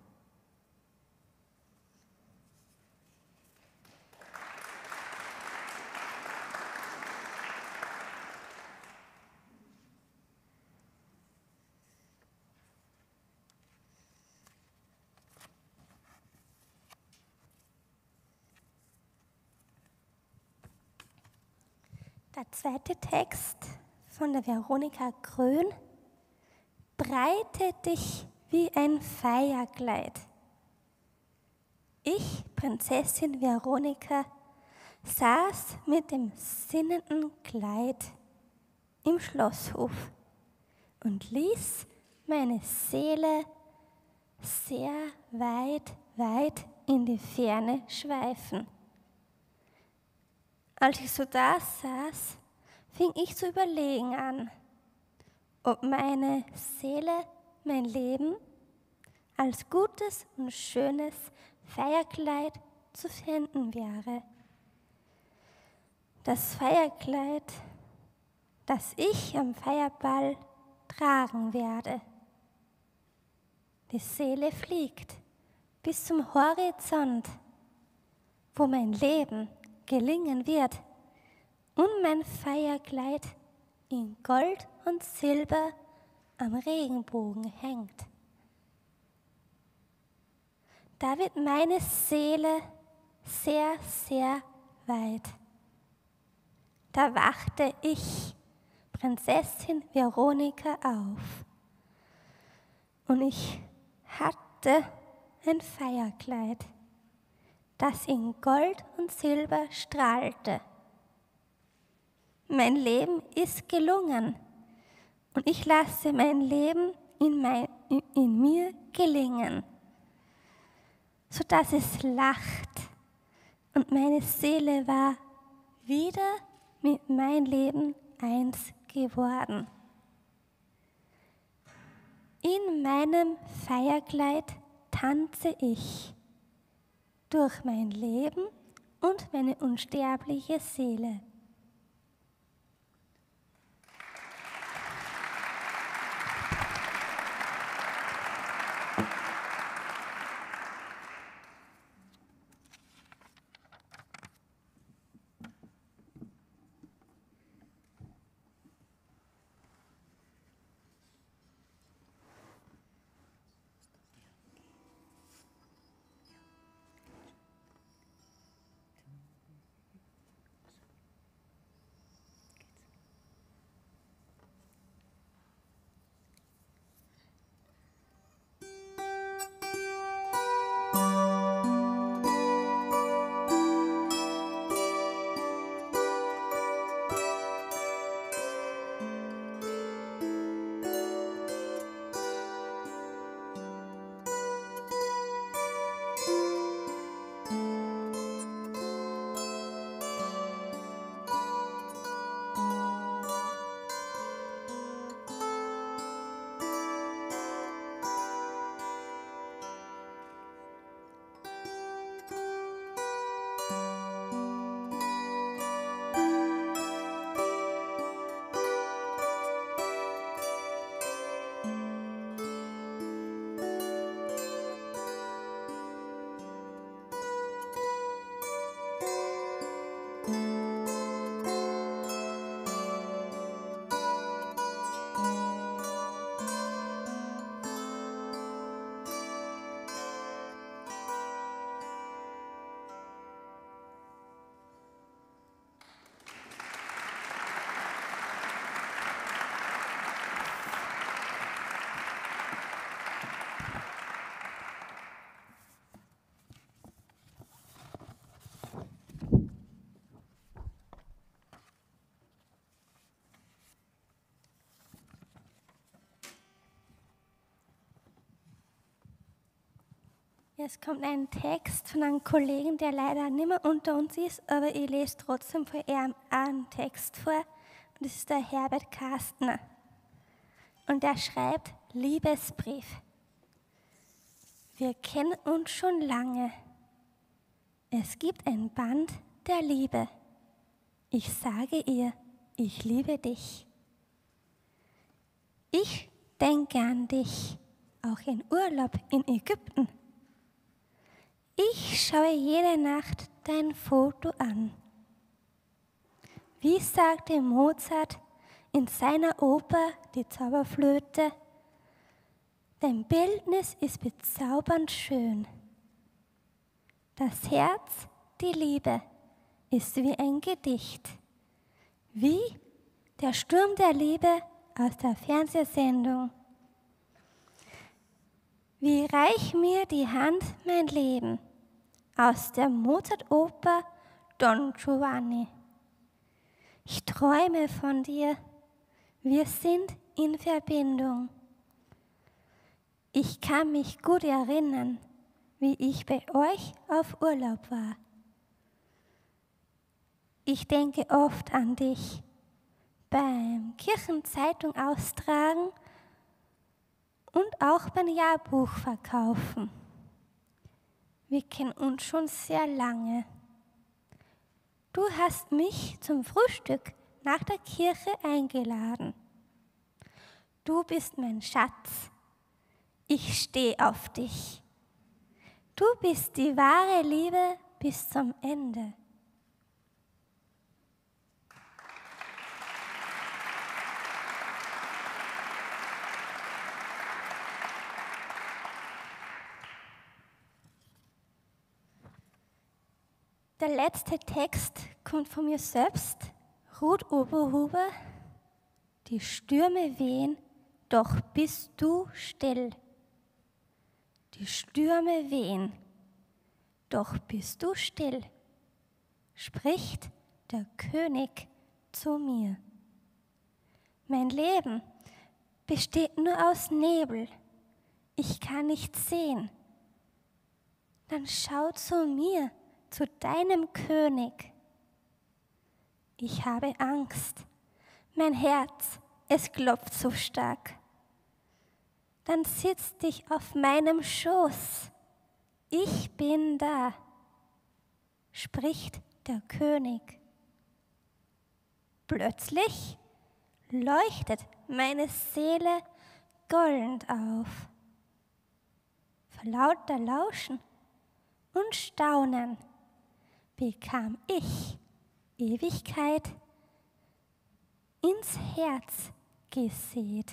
S9: Der zweite Text von der Veronika Grön. Breite dich wie ein Feierkleid. Ich, Prinzessin Veronika, saß mit dem sinnenden Kleid im Schlosshof und ließ meine Seele sehr weit, weit in die Ferne schweifen. Als ich so da saß, fing ich zu überlegen an, ob meine Seele, mein Leben als gutes und schönes Feierkleid zu finden wäre. Das Feierkleid, das ich am Feierball tragen werde. Die Seele fliegt bis zum Horizont, wo mein Leben gelingen wird und mein Feierkleid in Gold und Silber am Regenbogen hängt. Da wird meine Seele sehr, sehr weit. Da wachte ich, Prinzessin Veronika, auf und ich hatte ein Feierkleid, das in Gold und Silber strahlte. Mein Leben ist gelungen und ich lasse mein Leben in, mein, in, in mir gelingen, sodass es lacht und meine Seele war wieder mit meinem Leben eins geworden. In meinem Feierkleid tanze ich durch mein Leben und meine unsterbliche Seele. Jetzt kommt ein Text von einem Kollegen, der leider nicht mehr unter uns ist, aber ich lese trotzdem von ihm einen Text vor. Und das ist der Herbert Kastner. Und der schreibt: Liebesbrief. Wir kennen uns schon lange. Es gibt ein Band der Liebe. Ich sage ihr, ich liebe dich. Ich denke an dich, auch in Urlaub in Ägypten. Ich schaue jede Nacht dein Foto an. Wie sagte Mozart in seiner Oper Die Zauberflöte, dein Bildnis ist bezaubernd schön. Das Herz, die Liebe, ist wie ein Gedicht, wie der Sturm der Liebe aus der Fernsehsendung. Wie reich mir die Hand mein Leben aus der Mozart-Oper Don Giovanni. Ich träume von dir, wir sind in Verbindung. Ich kann mich gut erinnern, wie ich bei euch auf Urlaub war. Ich denke oft an dich beim Kirchenzeitung austragen und auch beim Jahrbuch verkaufen. Wir kennen uns schon sehr lange. Du hast mich zum Frühstück nach der Kirche eingeladen. Du bist mein Schatz. Ich stehe auf dich. Du bist die wahre Liebe bis zum Ende. Der letzte Text kommt von mir selbst, Ruth Oberhuber. Die Stürme wehen, doch bist du still. Die Stürme wehen, doch bist du still, spricht der König zu mir. Mein Leben besteht nur aus Nebel, ich kann nichts sehen. Dann schau zu mir, zu deinem König. Ich habe Angst, mein Herz, es klopft so stark. Dann sitz dich auf meinem Schoß. Ich bin da, spricht der König. Plötzlich leuchtet meine Seele goldend auf. Vor lauter Lauschen und Staunen bekam ich Ewigkeit ins Herz gesät.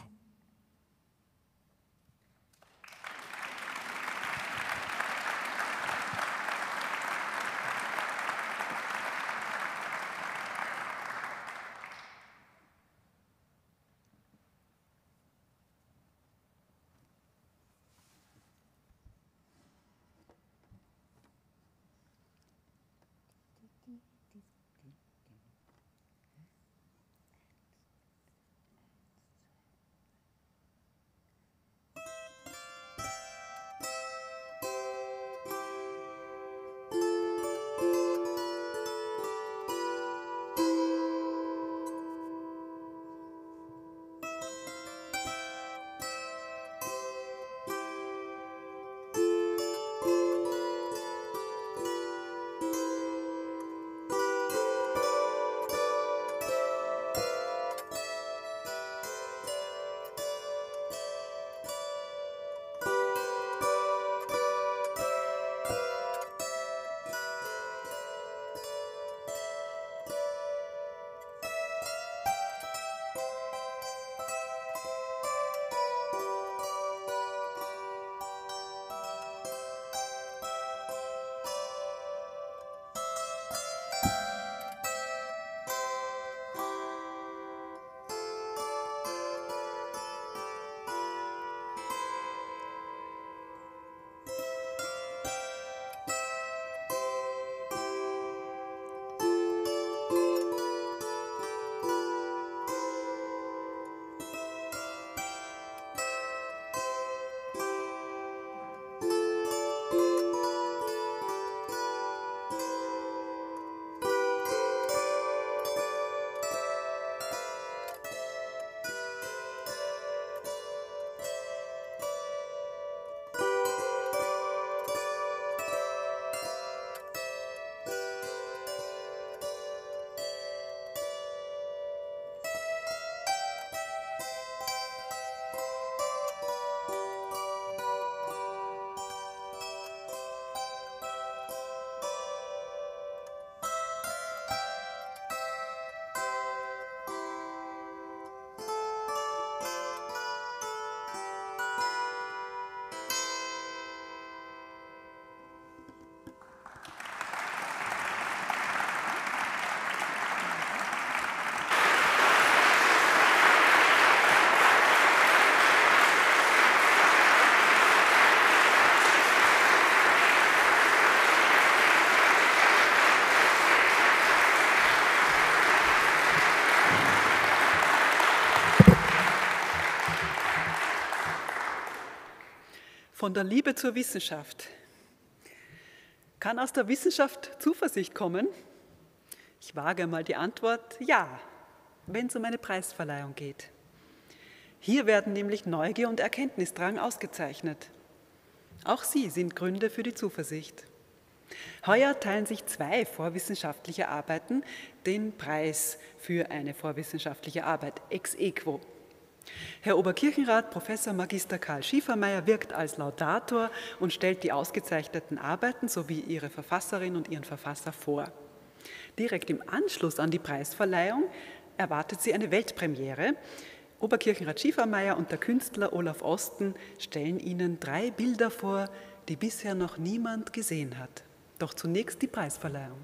S1: Von der Liebe zur Wissenschaft. Kann aus der Wissenschaft Zuversicht kommen? Ich wage mal die Antwort, ja, wenn es um eine Preisverleihung geht. Hier werden nämlich Neugier und Erkenntnisdrang ausgezeichnet. Auch sie sind Gründe für die Zuversicht. Heuer teilen sich zwei vorwissenschaftliche Arbeiten den Preis für eine vorwissenschaftliche Arbeit ex aequo. Herr Oberkirchenrat Professor Magister Karl Schiefermeier wirkt als Laudator und stellt die ausgezeichneten Arbeiten sowie ihre Verfasserin und ihren Verfasser vor. Direkt im Anschluss an die Preisverleihung erwartet sie eine Weltpremiere. Oberkirchenrat Schiefermeier und der Künstler Olaf Osten stellen Ihnen drei Bilder vor, die bisher noch niemand gesehen hat. Doch zunächst die Preisverleihung.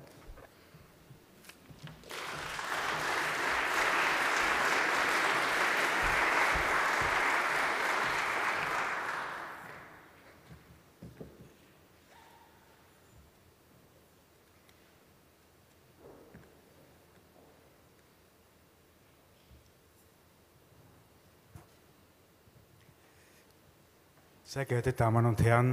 S10: Sehr geehrte Damen und Herren,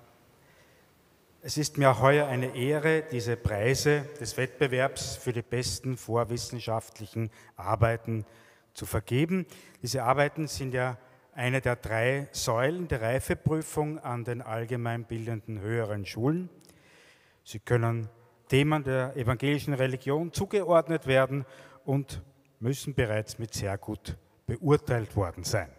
S10: es ist mir heuer eine Ehre, diese Preise des Wettbewerbs für die besten vorwissenschaftlichen Arbeiten zu vergeben. Diese Arbeiten sind ja eine der drei Säulen der Reifeprüfung an den allgemeinbildenden höheren Schulen. Sie können Themen der evangelischen Religion zugeordnet werden und müssen bereits mit sehr gut beurteilt worden sein.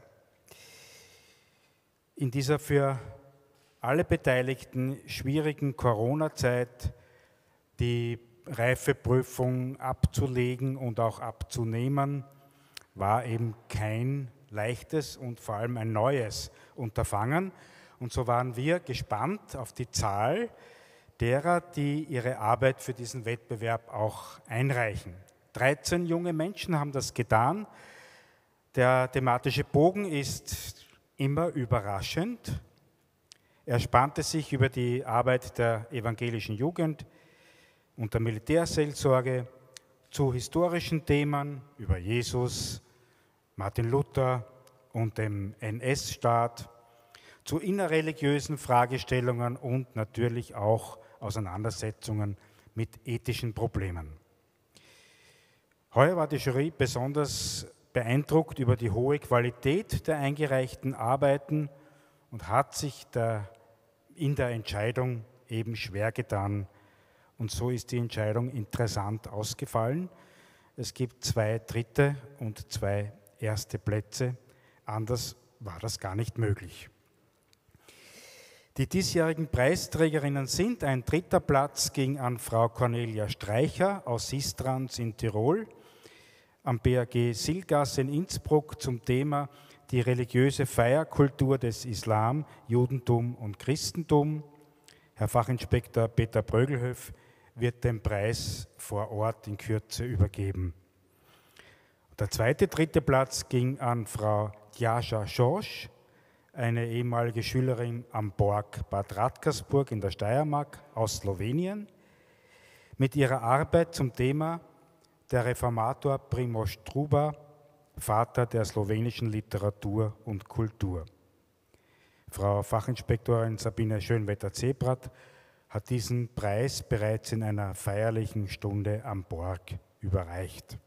S10: In dieser für alle Beteiligten schwierigen Corona-Zeit die Reifeprüfung abzulegen und auch abzunehmen, war eben kein leichtes und vor allem ein neues Unterfangen. Und so waren wir gespannt auf die Zahl derer, die ihre Arbeit für diesen Wettbewerb auch einreichen. dreizehn junge Menschen haben das getan. Der thematische Bogen ist immer überraschend. Er spannte sich über die Arbeit der evangelischen Jugend und der Militärseelsorge zu historischen Themen über Jesus, Martin Luther und dem N S-Staat, zu innerreligiösen Fragestellungen und natürlich auch Auseinandersetzungen mit ethischen Problemen. Heuer war die Jury besonders beeindruckt über die hohe Qualität der eingereichten Arbeiten und hat sich der, in der Entscheidung eben schwer getan. Und so ist die Entscheidung interessant ausgefallen. Es gibt zwei dritte und zwei erste Plätze. Anders war das gar nicht möglich. Die diesjährigen Preisträgerinnen sind: ein dritter Platz ging an Frau Cornelia Streicher aus Sistrans in Tirol, am B A G Silgasse in Innsbruck zum Thema die religiöse Feierkultur des Islam, Judentum und Christentum. Herr Fachinspektor Peter Brögelhöf wird den Preis vor Ort in Kürze übergeben. Der zweite, dritte Platz ging an Frau Tjaša Schorsch, eine ehemalige Schülerin am Borg Bad Radkersburg in der Steiermark aus Slowenien, mit ihrer Arbeit zum Thema der Reformator Primož Truba, Vater der slowenischen Literatur und Kultur. Frau Fachinspektorin Sabine Schönwetter-Zebrat hat diesen Preis bereits in einer feierlichen Stunde am Borg überreicht.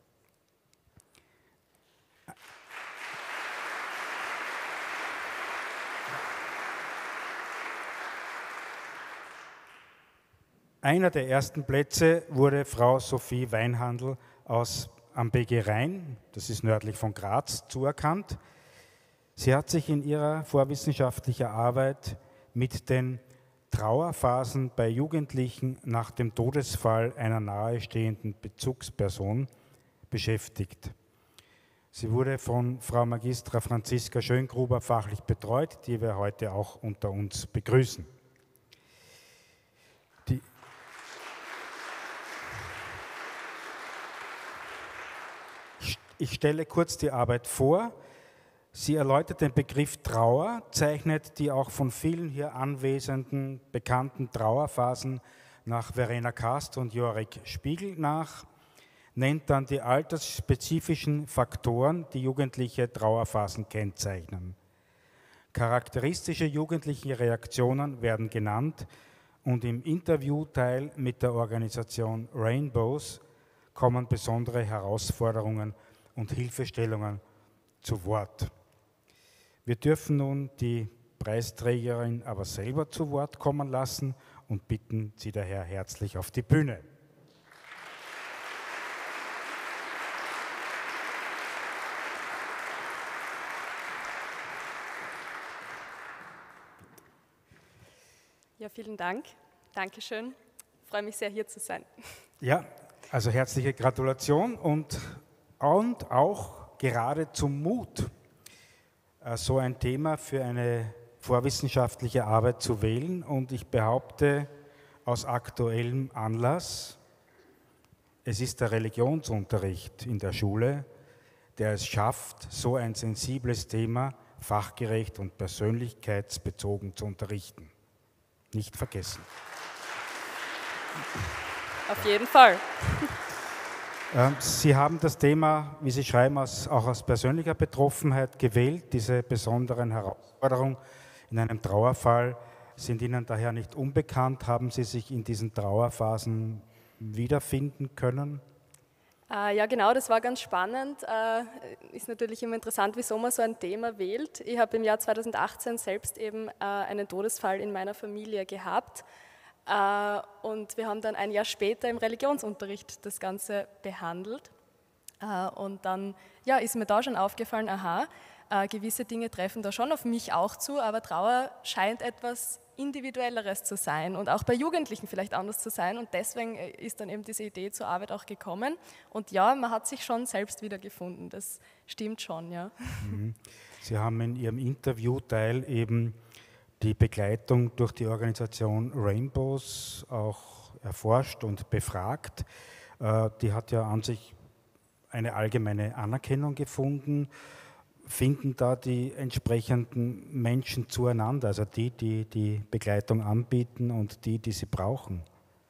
S10: Einer der ersten Plätze wurde Frau Sophie Weinhandl aus am B G Rhein, das ist nördlich von Graz, zuerkannt. Sie hat sich in ihrer vorwissenschaftlichen Arbeit mit den Trauerphasen bei Jugendlichen nach dem Todesfall einer nahestehenden Bezugsperson beschäftigt. Sie wurde von Frau Magistra Franziska Schöngruber fachlich betreut, die wir heute auch unter uns begrüßen. Die Ich stelle kurz die Arbeit vor. Sie erläutert den Begriff Trauer, zeichnet die auch von vielen hier Anwesenden bekannten Trauerphasen nach Verena Kast und Jorik Spiegel nach, nennt dann die altersspezifischen Faktoren, die jugendliche Trauerphasen kennzeichnen. Charakteristische jugendliche Reaktionen werden genannt und im Interviewteil mit der Organisation Rainbows kommen besondere Herausforderungen und Hilfestellungen zu Wort. Wir dürfen nun die Preisträgerin aber selber zu Wort kommen lassen und bitten sie daher herzlich auf die Bühne.
S11: Ja, vielen Dank. Dankeschön. Ich freue mich sehr, hier zu sein.
S10: Ja, also herzliche Gratulation und, und auch gerade zum Mut, so ein Thema für eine vorwissenschaftliche Arbeit zu wählen. Und ich behaupte aus aktuellem Anlass, es ist der Religionsunterricht in der Schule, der es schafft, so ein sensibles Thema fachgerecht und persönlichkeitsbezogen zu unterrichten. Nicht vergessen.
S11: Auf jeden Fall.
S10: Sie haben das Thema, wie Sie schreiben, aus, auch aus persönlicher Betroffenheit gewählt. Diese besonderen Herausforderungen in einem Trauerfall sind Ihnen daher nicht unbekannt. Haben Sie sich in diesen Trauerphasen wiederfinden können?
S11: Äh, ja, genau, das war ganz spannend. Äh, ist natürlich immer interessant, wieso man so ein Thema wählt. Ich habe im Jahr zweitausendachtzehn selbst eben äh, einen Todesfall in meiner Familie gehabt. Äh, und wir haben dann ein Jahr später im Religionsunterricht das Ganze behandelt. Äh, und dann ja, ist mir da schon aufgefallen, aha, äh, gewisse Dinge treffen da schon auf mich auch zu, aber Trauer scheint etwas Individuelleres zu sein und auch bei Jugendlichen vielleicht anders zu sein. Und deswegen ist dann eben diese Idee zur Arbeit auch gekommen. Und ja, man hat sich schon selbst wiedergefunden, das stimmt schon, ja.
S10: Sie haben in Ihrem Interviewteil eben die Begleitung durch die Organisation Rainbows auch erforscht und befragt. Die hat ja an sich eine allgemeine Anerkennung gefunden. Finden da die entsprechenden Menschen zueinander, also die, die die Begleitung anbieten und die, die sie brauchen?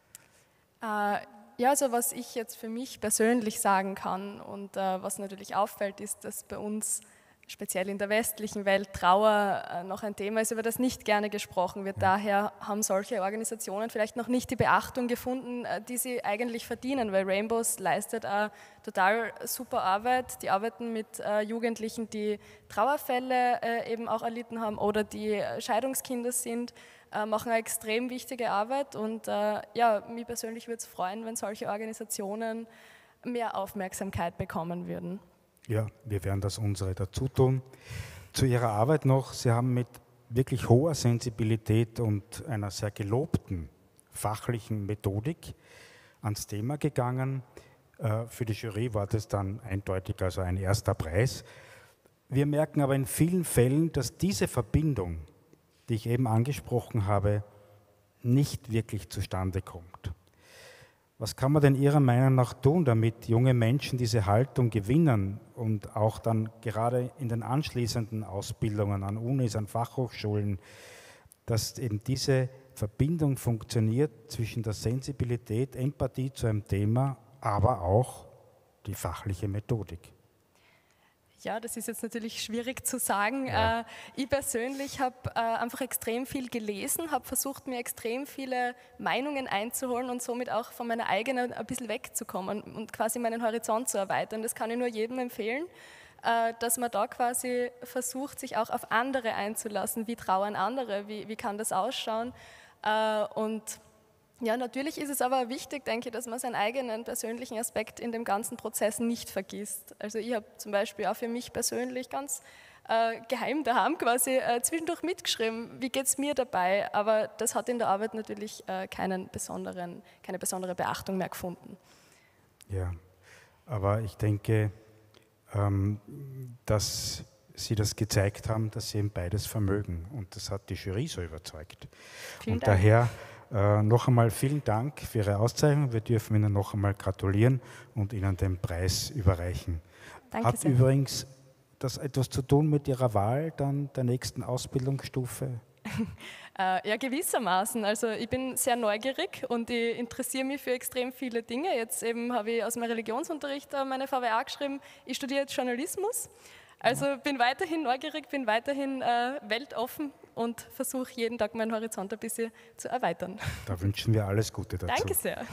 S11: Äh, ja, also was ich jetzt für mich persönlich sagen kann und äh, was natürlich auffällt, ist, dass bei uns speziell in der westlichen Welt Trauer äh, noch ein Thema ist, über das nicht gerne gesprochen wird. Ja. Daher haben solche Organisationen vielleicht noch nicht die Beachtung gefunden, äh, die sie eigentlich verdienen, weil Rainbows leistet äh, total super Arbeit. Die arbeiten mit äh, Jugendlichen, die Trauerfälle äh, eben auch erlitten haben oder die Scheidungskinder sind, äh, machen eine extrem wichtige Arbeit. Und äh, ja, mich persönlich würde es freuen, wenn solche Organisationen mehr Aufmerksamkeit bekommen würden.
S10: Ja, wir werden das unsere dazu tun. Zu Ihrer Arbeit noch, Sie haben mit wirklich hoher Sensibilität und einer sehr gelobten fachlichen Methodik ans Thema gegangen. Für die Jury war das dann eindeutig also ein erster Preis. Wir merken aber in vielen Fällen, dass diese Verbindung, die ich eben angesprochen habe, nicht wirklich zustande kommt. Was kann man denn Ihrer Meinung nach tun, damit junge Menschen diese Haltung gewinnen und auch dann gerade in den anschließenden Ausbildungen an Unis, an Fachhochschulen, dass eben diese Verbindung funktioniert zwischen der Sensibilität, Empathie zu einem Thema, aber auch die fachliche Methodik?
S11: Ja, das ist jetzt natürlich schwierig zu sagen.
S10: Ja.
S11: Äh, ich persönlich habe äh, einfach extrem viel gelesen, habe versucht, mir extrem viele Meinungen einzuholen und somit auch von meiner eigenen ein bisschen wegzukommen und quasi meinen Horizont zu erweitern. Das kann ich nur jedem empfehlen, äh, dass man da quasi versucht, sich auch auf andere einzulassen. Wie trauern andere? Wie, wie kann das ausschauen? Äh, und ja, natürlich ist es aber wichtig, denke ich, dass man seinen eigenen persönlichen Aspekt in dem ganzen Prozess nicht vergisst. Also ich habe zum Beispiel auch für mich persönlich ganz äh, geheim daheim quasi äh, zwischendurch mitgeschrieben, wie geht es mir dabei, aber das hat in der Arbeit natürlich äh, keinen besonderen, keine besondere Beachtung mehr gefunden.
S10: Ja, aber ich denke, ähm, dass Sie das gezeigt haben, dass Sie eben beides vermögen und das hat die Jury so überzeugt.
S11: Vielen
S10: und
S11: Dank.
S10: daher Äh, noch einmal vielen Dank für Ihre Auszeichnung. Wir dürfen Ihnen noch einmal gratulieren und Ihnen den Preis überreichen.
S11: Danke
S10: Hat
S11: sehr.
S10: übrigens das etwas zu tun mit Ihrer Wahl dann der nächsten Ausbildungsstufe?
S11: Äh, ja, gewissermaßen. Also ich bin sehr neugierig und ich interessiere mich für extrem viele Dinge. Jetzt eben habe ich aus meinem Religionsunterricht meine V W A geschrieben, ich studiere jetzt Journalismus. Also bin weiterhin neugierig, bin weiterhin äh, weltoffen und versuche jeden Tag meinen Horizont ein bisschen zu erweitern.
S10: Da wünschen wir alles Gute dazu.
S11: Danke sehr.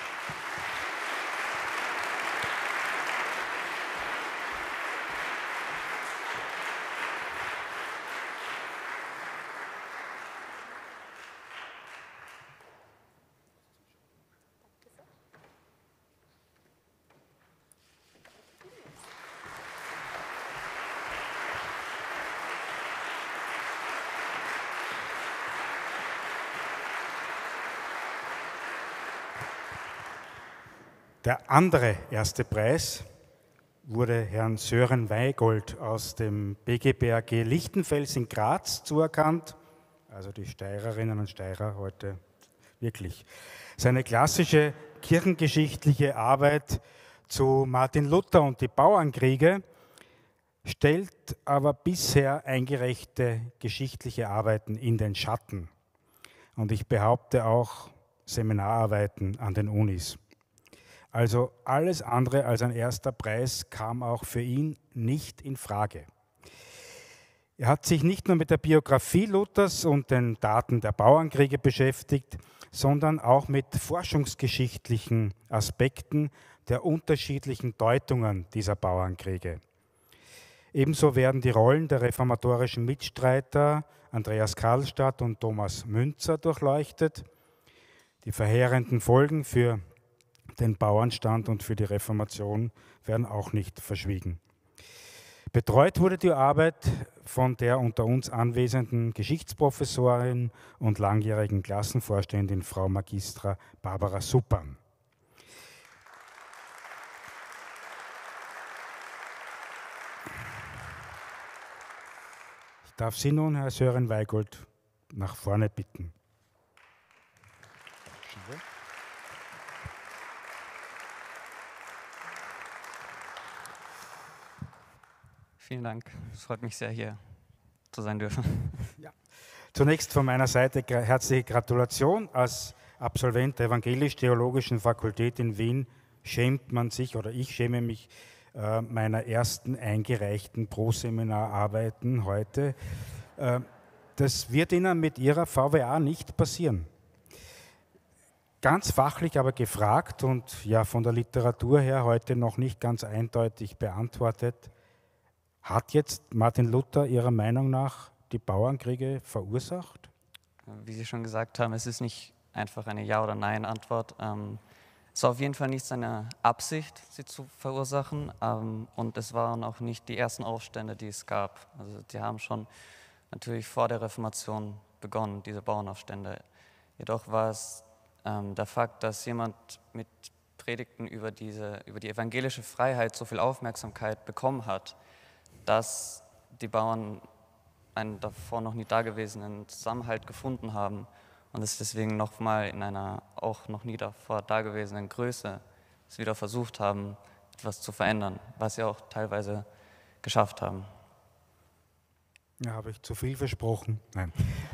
S10: Der andere erste Preis wurde Herrn Sören Weigold aus dem B G B A G Lichtenfels in Graz zuerkannt, also die Steirerinnen und Steirer heute wirklich. Seine klassische kirchengeschichtliche Arbeit zu Martin Luther und die Bauernkriege stellt aber bisher eingereichte geschichtliche Arbeiten in den Schatten. Und ich behaupte auch Seminararbeiten an den Unis. Also alles andere als ein erster Preis kam auch für ihn nicht in Frage. Er hat sich nicht nur mit der Biografie Luthers und den Daten der Bauernkriege beschäftigt, sondern auch mit forschungsgeschichtlichen Aspekten der unterschiedlichen Deutungen dieser Bauernkriege. Ebenso werden die Rollen der reformatorischen Mitstreiter Andreas Karlstadt und Thomas Münzer durchleuchtet, die verheerenden Folgen für den Bauernstand und für die Reformation werden auch nicht verschwiegen. Betreut wurde die Arbeit von der unter uns anwesenden Geschichtsprofessorin und langjährigen Klassenvorständin Frau Magistra Barbara Suppan. Ich darf Sie nun, Herr Sören Weigold, nach vorne bitten.
S12: Vielen Dank. Es freut mich sehr, hier zu sein dürfen.
S10: Ja. Zunächst von meiner Seite herzliche Gratulation. Als Absolvent der Evangelisch-Theologischen Fakultät in Wien schämt man sich, oder ich schäme mich, äh, meiner ersten eingereichten Proseminararbeiten heute. Äh, das wird Ihnen mit Ihrer V W A nicht passieren. Ganz fachlich aber gefragt und ja von der Literatur her heute noch nicht ganz eindeutig beantwortet. Hat jetzt Martin Luther Ihrer Meinung nach die Bauernkriege verursacht?
S12: Wie Sie schon gesagt haben, es ist nicht einfach eine Ja- oder Nein-Antwort. Ähm, es war auf jeden Fall nicht seine Absicht, sie zu verursachen. Ähm, und es waren auch nicht die ersten Aufstände, die es gab. Also die haben schon natürlich vor der Reformation begonnen, diese Bauernaufstände. Jedoch war es ähm, der Fakt, dass jemand mit Predigten über, diese, über die evangelische Freiheit so viel Aufmerksamkeit bekommen hat, dass die Bauern einen davor noch nie dagewesenen Zusammenhalt gefunden haben und es deswegen nochmal in einer auch noch nie davor dagewesenen Größe es wieder versucht haben, etwas zu verändern, was sie auch teilweise geschafft haben.
S10: Ja, habe ich zu viel versprochen? Nein.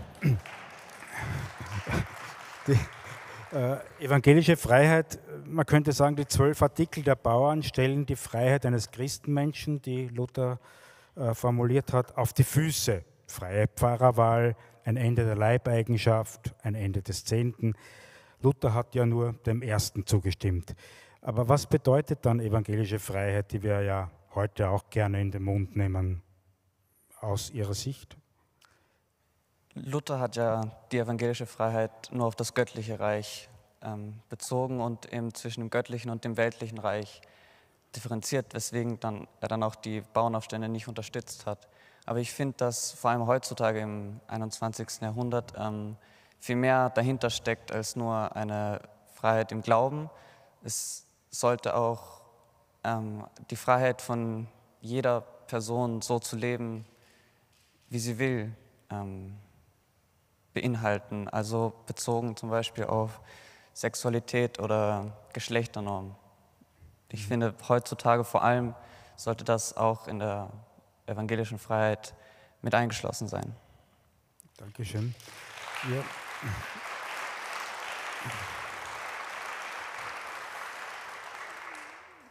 S10: Die äh, evangelische Freiheit, man könnte sagen, die zwölf Artikel der Bauern stellen die Freiheit eines Christenmenschen, die Luther äh, formuliert hat, auf die Füße. Freie Pfarrerwahl, ein Ende der Leibeigenschaft, ein Ende des Zehnten. Luther hat ja nur dem Ersten zugestimmt. Aber was bedeutet dann evangelische Freiheit, die wir ja heute auch gerne in den Mund nehmen, aus Ihrer Sicht?
S12: Luther hat ja die evangelische Freiheit nur auf das göttliche Reich ähm, bezogen und eben zwischen dem göttlichen und dem weltlichen Reich differenziert, weswegen dann, er dann auch die Bauernaufstände nicht unterstützt hat. Aber ich finde, dass vor allem heutzutage im einundzwanzigsten Jahrhundert ähm, viel mehr dahinter steckt als nur eine Freiheit im Glauben. Es sollte auch ähm, die Freiheit von jeder Person so zu leben, wie sie will, ähm, beinhalten. Also bezogen zum Beispiel auf Sexualität oder Geschlechternormen. Ich finde, heutzutage vor allem sollte das auch in der evangelischen Freiheit mit eingeschlossen sein.
S10: Dankeschön. Ja.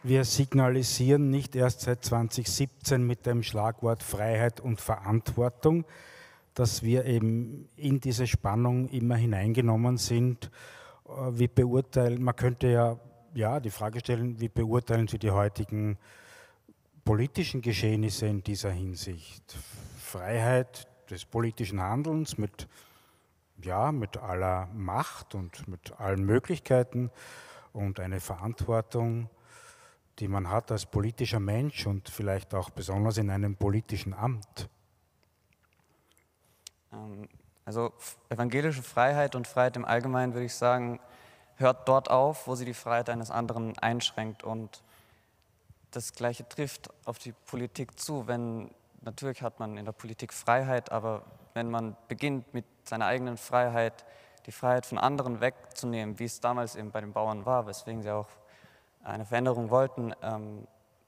S10: wir signalisieren nicht erst seit zweitausendsiebzehn mit dem Schlagwort Freiheit und Verantwortung, dass wir eben in diese Spannung immer hineingenommen sind. Wie beurteilen, man könnte ja, ja die Frage stellen, wie beurteilen Sie die heutigen politischen Geschehnisse in dieser Hinsicht? Freiheit des politischen Handelns mit, ja, mit aller Macht und mit allen Möglichkeiten und eine Verantwortung, die man hat als politischer Mensch und vielleicht auch besonders in einem politischen Amt.
S12: Also evangelische Freiheit und Freiheit im Allgemeinen, würde ich sagen, hört dort auf, wo sie die Freiheit eines anderen einschränkt. Und das Gleiche trifft auf die Politik zu. Wenn, natürlich hat man in der Politik Freiheit, aber wenn man beginnt mit seiner eigenen Freiheit, die Freiheit von anderen wegzunehmen, wie es damals eben bei den Bauern war, weswegen sie auch eine Veränderung wollten, ähm,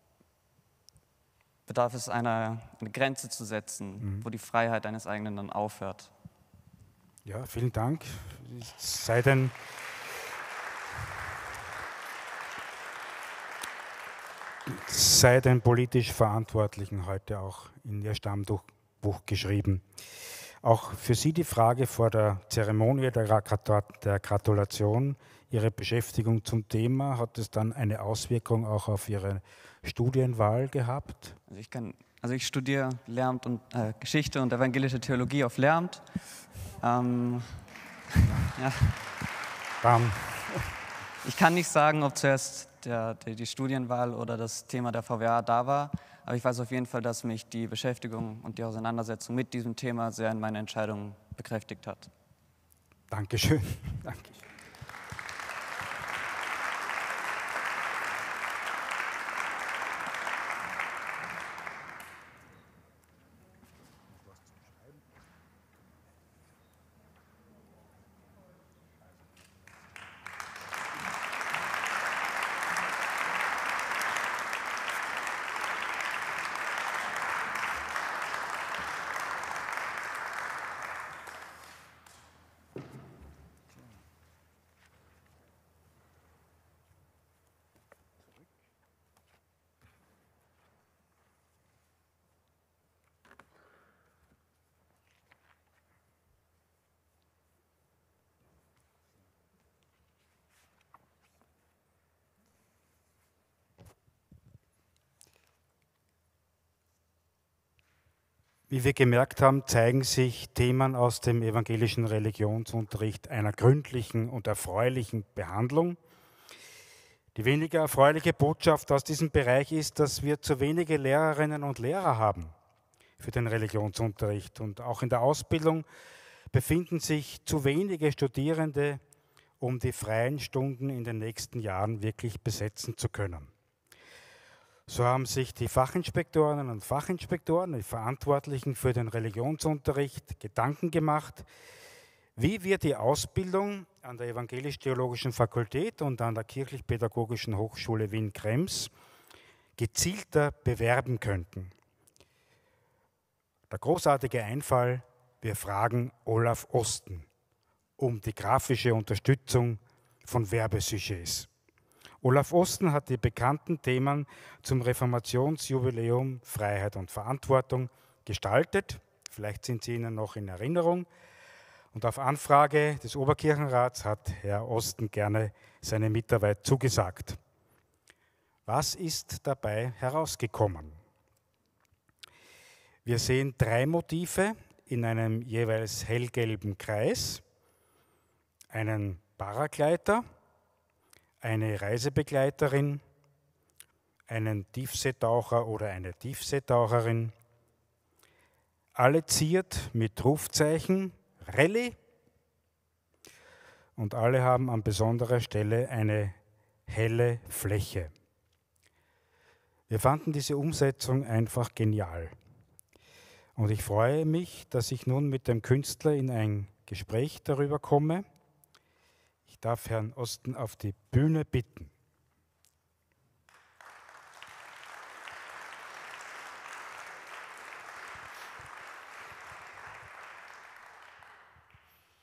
S12: bedarf es einer eine Grenze zu setzen, mhm. wo die Freiheit eines eigenen dann aufhört.
S10: Ja, vielen Dank. Sei denn, sei den politisch Verantwortlichen heute auch in Ihr Stammbuch geschrieben. Auch für Sie die Frage vor der Zeremonie der Gratulation, Ihre Beschäftigung zum Thema, hat es dann eine Auswirkung auch auf Ihre Studienwahl gehabt?
S12: Also ich, kann, also ich studiere Lehramt und äh, Geschichte und evangelische Theologie auf Lehramt. Ähm, ja.
S10: Bam.
S12: Ich kann nicht sagen, ob zuerst der, der, die Studienwahl oder das Thema der V W A da war, aber ich weiß auf jeden Fall, dass mich die Beschäftigung und die Auseinandersetzung mit diesem Thema sehr in meiner Entscheidung bekräftigt hat.
S10: Dankeschön. Danke. Wie wir gemerkt haben, zeigen sich Themen aus dem evangelischen Religionsunterricht einer gründlichen und erfreulichen Behandlung. Die weniger erfreuliche Botschaft aus diesem Bereich ist, dass wir zu wenige Lehrerinnen und Lehrer haben für den Religionsunterricht. Und auch in der Ausbildung befinden sich zu wenige Studierende, um die freien Stunden in den nächsten Jahren wirklich besetzen zu können. So haben sich die Fachinspektorinnen und Fachinspektoren, die Verantwortlichen für den Religionsunterricht, Gedanken gemacht, wie wir die Ausbildung an der Evangelisch-Theologischen Fakultät und an der Kirchlich-Pädagogischen Hochschule Wien-Krems gezielter bewerben könnten. Der großartige Einfall, wir fragen Olaf Osten um die grafische Unterstützung von Werbesujets. Olaf Osten hat die bekannten Themen zum Reformationsjubiläum Freiheit und Verantwortung gestaltet. Vielleicht sind sie Ihnen noch in Erinnerung. Und auf Anfrage des Oberkirchenrats hat Herr Osten gerne seine Mitarbeit zugesagt. Was ist dabei herausgekommen? Wir sehen drei Motive in einem jeweils hellgelben Kreis, einen Paragleiter, eine Reisebegleiterin, einen Tiefseetaucher oder eine Tiefseetaucherin, alle ziert mit Rufzeichen Rallye und alle haben an besonderer Stelle eine helle Fläche. Wir fanden diese Umsetzung einfach genial. Und ich freue mich, dass ich nun mit dem Künstler in ein Gespräch darüber komme. Ich darf Herrn Osten auf die Bühne bitten.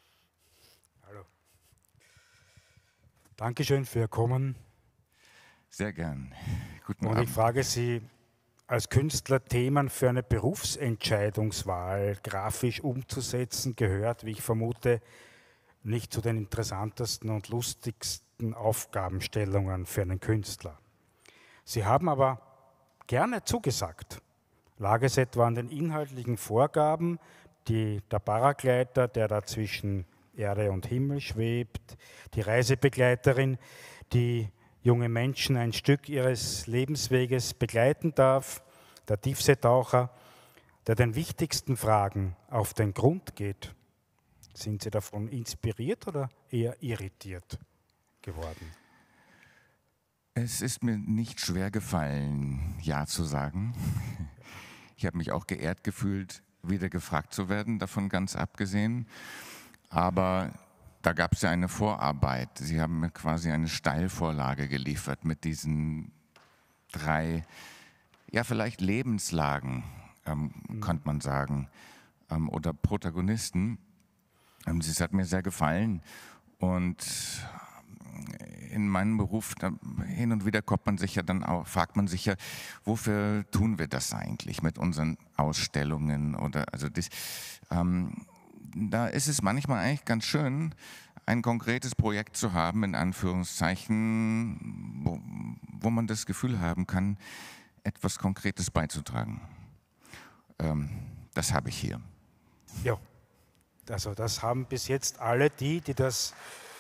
S10: Hallo. Dankeschön für Ihr Kommen.
S13: Sehr gern. Guten
S10: Und
S13: Abend.
S10: ich frage Sie als Künstler, Themen für eine Berufsentscheidungswahl grafisch umzusetzen, gehört, wie ich vermute, nicht zu den interessantesten und lustigsten Aufgabenstellungen für einen Künstler. Sie haben aber gerne zugesagt. Lag es etwa an den inhaltlichen Vorgaben, die der Paragleiter, der da zwischen Erde und Himmel schwebt, die Reisebegleiterin, die junge Menschen ein Stück ihres Lebensweges begleiten darf, der Tiefseetaucher, der den wichtigsten Fragen auf den Grund geht? Sind Sie davon inspiriert oder eher irritiert geworden?
S13: Es ist mir nicht schwer gefallen, Ja zu sagen. Ich habe mich auch geehrt gefühlt, wieder gefragt zu werden, davon ganz abgesehen. Aber da gab es ja eine Vorarbeit. Sie haben mir quasi eine Steilvorlage geliefert mit diesen drei, ja vielleicht Lebenslagen, ähm, mhm. könnte man sagen, ähm, oder Protagonisten. Ähm, das hat mir sehr gefallen. Und in meinem Beruf, da, hin und wieder kommt man sich ja dann auch, fragt man sich ja, wofür tun wir das eigentlich mit unseren Ausstellungen? Oder also das, ähm, da ist es manchmal eigentlich ganz schön, ein konkretes Projekt zu haben, in Anführungszeichen, wo, wo man das Gefühl haben kann, etwas Konkretes beizutragen. Ähm, das habe ich hier.
S10: Ja, also das haben bis jetzt alle die, die das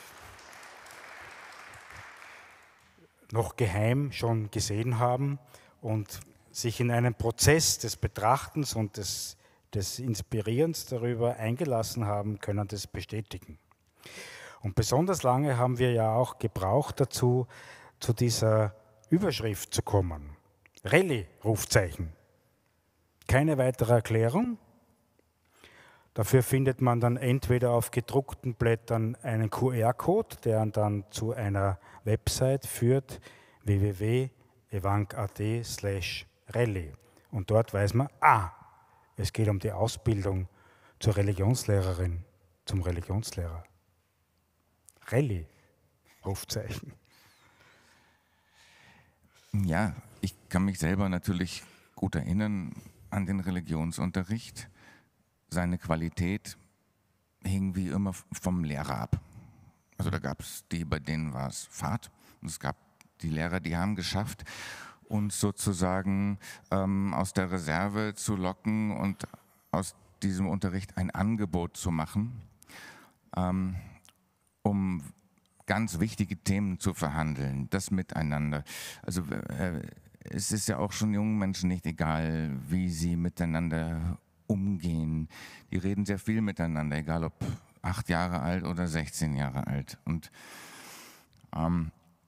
S10: noch geheim schon gesehen haben und sich in einen Prozess des Betrachtens und des, des Inspirierens darüber eingelassen haben, können das bestätigen. Und besonders lange haben wir ja auch gebraucht dazu, zu dieser Überschrift zu kommen. Rallye, Rufzeichen. Keine weitere Erklärung. Dafür findet man dann entweder auf gedruckten Blättern einen Q R-Code, der dann zu einer Website führt, w w w punkt evank punkt a t slash rallye. Und dort weiß man, ah, es geht um die Ausbildung zur Religionslehrerin, zum Religionslehrer. Rallye, Rufzeichen.
S13: Ja, ich kann mich selber natürlich gut erinnern an den Religionsunterricht. Seine Qualität hing wie immer vom Lehrer ab. Also da gab es die, bei denen war es Fahrt. Und es gab die Lehrer, die haben geschafft, uns sozusagen ähm, aus der Reserve zu locken und aus diesem Unterricht ein Angebot zu machen, ähm, um ganz wichtige Themen zu verhandeln, das Miteinander. Also äh, es ist ja auch schon jungen Menschen nicht egal, wie sie miteinander umgehen. Die reden sehr viel miteinander, egal ob acht Jahre alt oder sechzehn Jahre alt. Und ähm,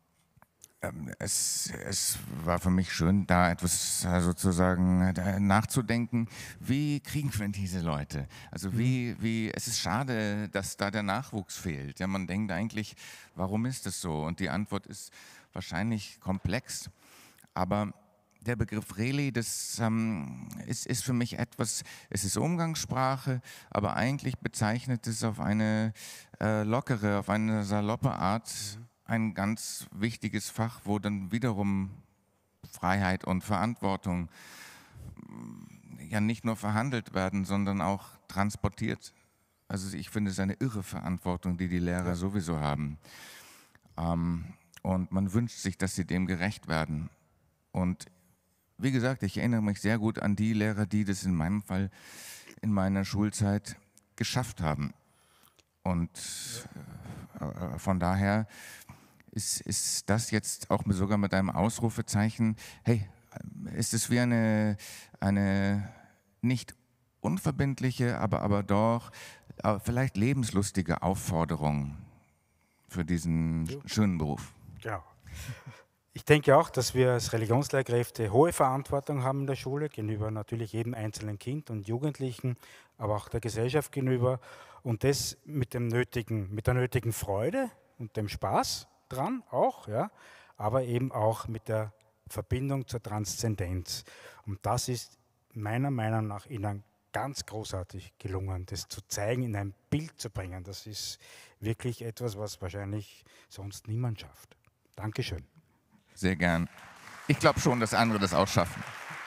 S13: es, es war für mich schön, da etwas sozusagen nachzudenken, wie kriegen wir diese Leute? Also wie, wie, es ist schade, dass da der Nachwuchs fehlt. Ja, man denkt eigentlich, warum ist das so? Und die Antwort ist wahrscheinlich komplex, aber der Begriff Rallye, das ähm, ist, ist für mich etwas, es ist Umgangssprache, aber eigentlich bezeichnet es auf eine äh, lockere, auf eine saloppe Art ein ganz wichtiges Fach, wo dann wiederum Freiheit und Verantwortung ja nicht nur verhandelt werden, sondern auch transportiert. Also ich finde es eine irre Verantwortung, die die Lehrer ja. sowieso haben. Ähm, und man wünscht sich, dass sie dem gerecht werden. Und wie gesagt, ich erinnere mich sehr gut an die Lehrer, die das in meinem Fall in meiner Schulzeit geschafft haben. Und äh, von daher ist, ist das jetzt auch sogar mit einem Ausrufezeichen, hey, ist es wie eine, eine nicht unverbindliche, aber, aber doch aber vielleicht lebenslustige Aufforderung für diesen ja. schönen Beruf.
S10: Genau. Ich denke auch, dass wir als Religionslehrkräfte hohe Verantwortung haben in der Schule, gegenüber natürlich jedem einzelnen Kind und Jugendlichen, aber auch der Gesellschaft gegenüber. Und das mit, dem nötigen, mit der nötigen Freude und dem Spaß dran auch, ja, aber eben auch mit der Verbindung zur Transzendenz. Und das ist meiner Meinung nach Ihnen ganz großartig gelungen, das zu zeigen, in ein Bild zu bringen. Das ist wirklich etwas, was wahrscheinlich sonst niemand schafft. Dankeschön.
S13: Sehr gern. Ich glaube schon, dass andere das auch schaffen.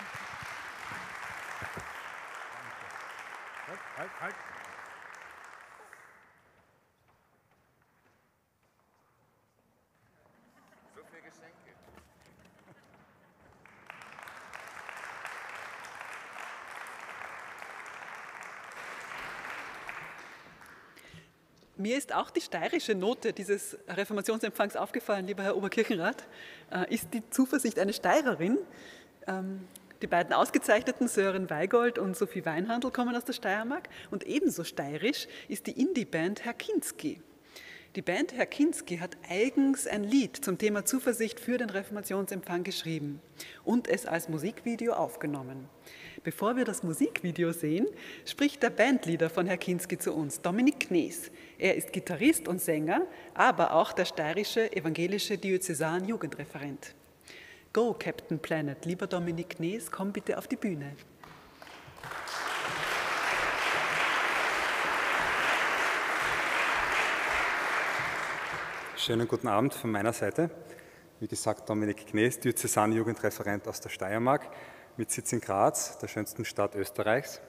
S10: Halt, halt.
S13: So viel Geschenke.
S1: Mir ist auch die steirische Note dieses Reformationsempfangs aufgefallen, lieber Herr Oberkirchenrat. Ist die Zuversicht eine Steirerin? Die beiden ausgezeichneten Sören Weigold und Sophie Weinhandl kommen aus der Steiermark und ebenso steirisch ist die Indie-Band Herr Kinski. Die Band Herr Kinski hat eigens ein Lied zum Thema Zuversicht für den Reformationsempfang geschrieben und es als Musikvideo aufgenommen. Bevor wir das Musikvideo sehen, spricht der Bandleader von Herr Kinski zu uns, Dominik Knees. Er ist Gitarrist und Sänger, aber auch der steirische evangelische Diözesan-Jugendreferent. Go, Captain Planet, lieber Dominik Knees, komm bitte auf die Bühne.
S14: Schönen guten Abend von meiner Seite. Wie gesagt, Dominik Knees, Diözesan-Jugendreferent aus der Steiermark, mit Sitz in Graz, der schönsten Stadt Österreichs.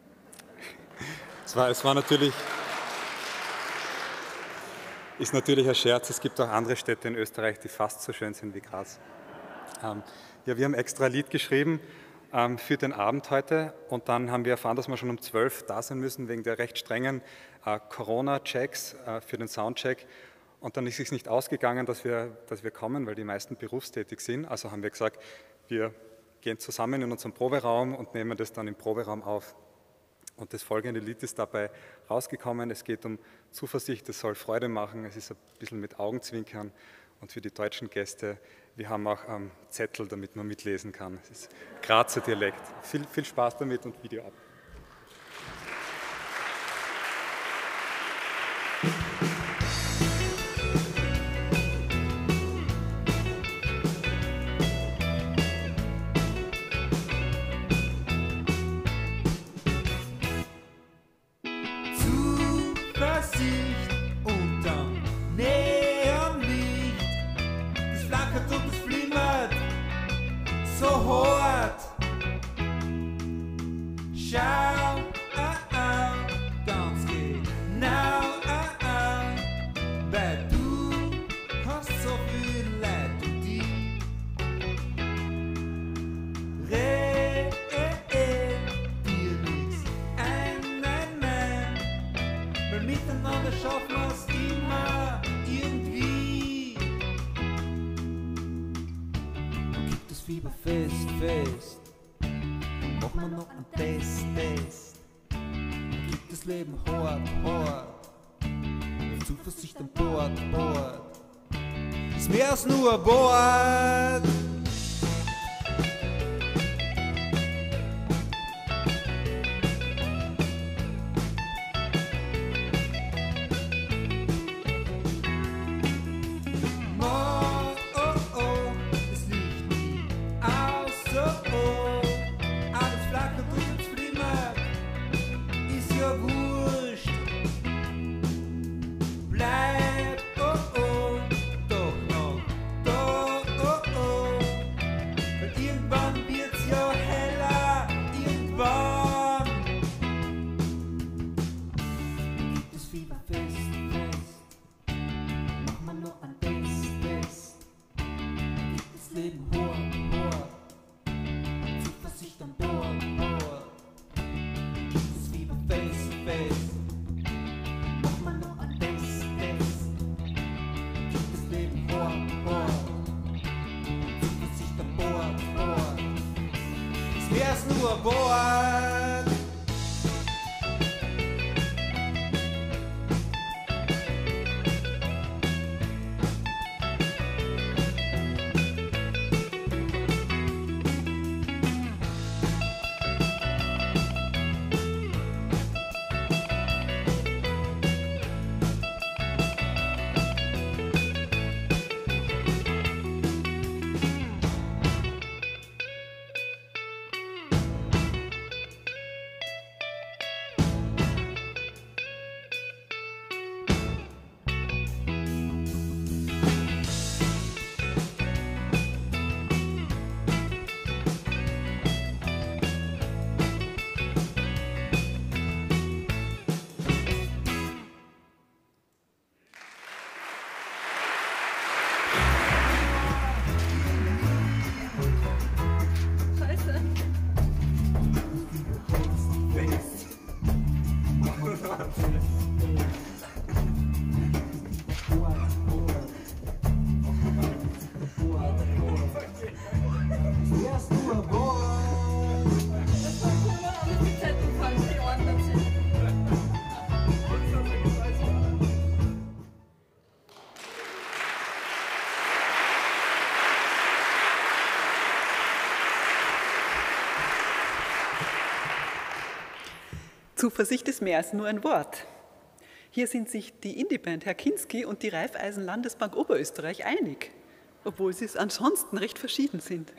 S14: Es war, es war natürlich, ist natürlich ein Scherz, es gibt auch andere Städte in Österreich, die fast so schön sind wie Graz. Ähm, ja, wir haben extra ein Lied geschrieben ähm, für den Abend heute und dann haben wir erfahren, dass wir schon um zwölf da sein müssen, wegen der recht strengen äh, Corona-Checks äh, für den Soundcheck. Und dann ist es nicht ausgegangen, dass wir, dass wir kommen, weil die meisten berufstätig sind. Also haben wir gesagt, wir gehen zusammen in unseren Proberaum und nehmen das dann im Proberaum auf. Und das folgende Lied ist dabei rausgekommen. Es geht um Zuversicht, es soll Freude machen. Es ist ein bisschen mit Augenzwinkern. Und für die deutschen Gäste, wir haben auch ähm, Zettel, damit man mitlesen kann. Es ist Grazer Dialekt. Viel, viel Spaß damit und Video ab.
S15: Nur Bord.
S1: Zuversicht ist mehr als nur ein Wort. Hier sind sich die Indie-Band Herr Kinski und die Raiffeisen Landesbank Oberösterreich einig, obwohl sie ansonsten recht verschieden sind.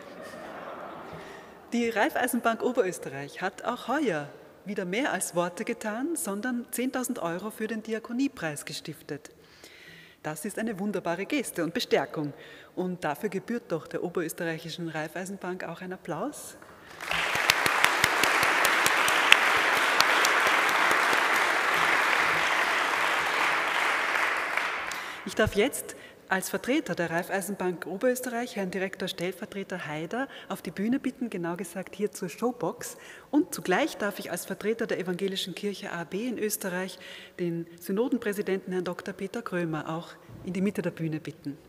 S1: Die Raiffeisenbank Oberösterreich hat auch heuer wieder mehr als Worte getan, sondern zehntausend Euro für den Diakoniepreis gestiftet. Das ist eine wunderbare Geste und Bestärkung. Und dafür gebührt doch der Oberösterreichischen Raiffeisenbank auch ein Applaus. Ich darf jetzt als Vertreter der Raiffeisenbank Oberösterreich Herrn Direktor Stellvertreter Haider auf die Bühne bitten, genau gesagt hier zur Showbox. Und zugleich darf ich als Vertreter der Evangelischen Kirche A B in Österreich den Synodenpräsidenten Herrn Doktor Peter Krömer auch in die Mitte der Bühne bitten.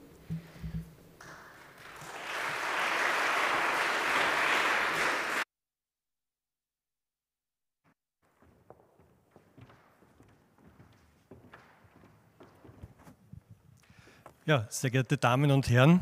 S16: Ja, sehr geehrte Damen und Herren,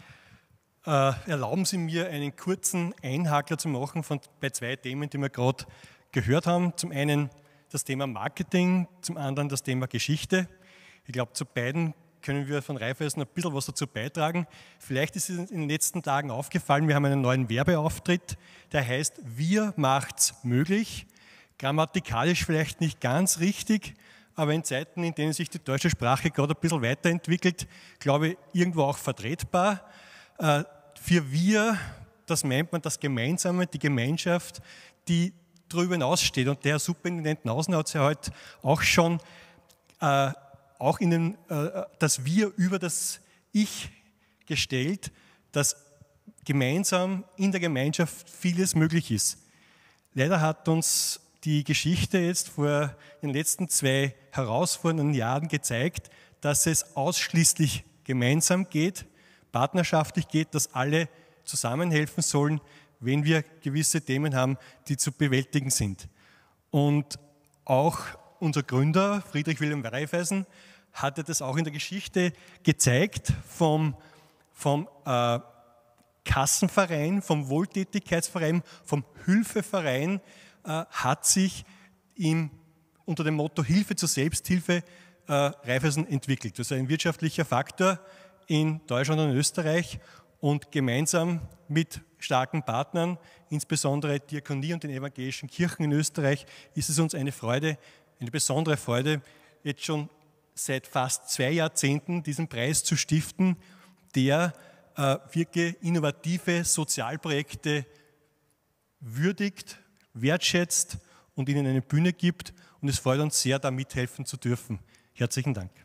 S16: äh, erlauben Sie mir einen kurzen Einhaker zu machen von, bei zwei Themen, die wir gerade gehört haben. Zum einen das Thema Marketing, zum anderen das Thema Geschichte. Ich glaube, zu beiden können wir von Raiffeisen ein bisschen was dazu beitragen. Vielleicht ist es in den letzten Tagen aufgefallen, wir haben einen neuen Werbeauftritt, der heißt Wir macht's möglich. Grammatikalisch vielleicht nicht ganz richtig, aber in Zeiten, in denen sich die deutsche Sprache gerade ein bisschen weiterentwickelt, glaube ich, irgendwo auch vertretbar. Für wir, das meint man das Gemeinsame, die Gemeinschaft, die darüber hinaussteht. Und der Herr Superintendent Nausen hat es ja heute auch schon, äh, auch in den, äh, das Wir über das Ich gestellt, dass gemeinsam in der Gemeinschaft vieles möglich ist. Leider hat uns die Geschichte jetzt vor den letzten zwei herausfordernden Jahren gezeigt, dass es ausschließlich gemeinsam geht, partnerschaftlich geht, dass alle zusammenhelfen sollen, wenn wir gewisse Themen haben, die zu bewältigen sind. Und auch unser Gründer, Friedrich Wilhelm Raiffeisen, hatte das auch in der Geschichte gezeigt, vom, vom äh, Kassenverein, vom Wohltätigkeitsverein, vom Hilfeverein, äh, hat sich im, unter dem Motto Hilfe zur Selbsthilfe äh, Raiffeisen entwickelt. Das ist ein wirtschaftlicher Faktor in Deutschland und Österreich und gemeinsam mit starken Partnern, insbesondere Diakonie und den evangelischen Kirchen in Österreich, ist es uns eine Freude, eine besondere Freude, jetzt schon seit fast zwei Jahrzehnten diesen Preis zu stiften, der äh, wirklich innovative Sozialprojekte würdigt, wertschätzt und ihnen eine Bühne gibt. Und es freut uns sehr, da mithelfen zu dürfen. Herzlichen Dank.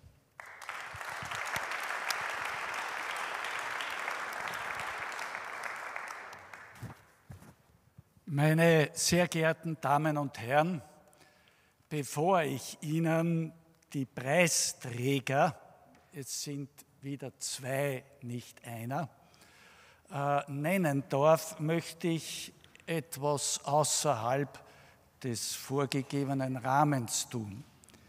S17: Meine sehr geehrten Damen und Herren, bevor ich Ihnen die Preisträger, es sind wieder zwei, nicht einer, äh, nennen darf, möchte ich etwas außerhalb des vorgegebenen Rahmens tun.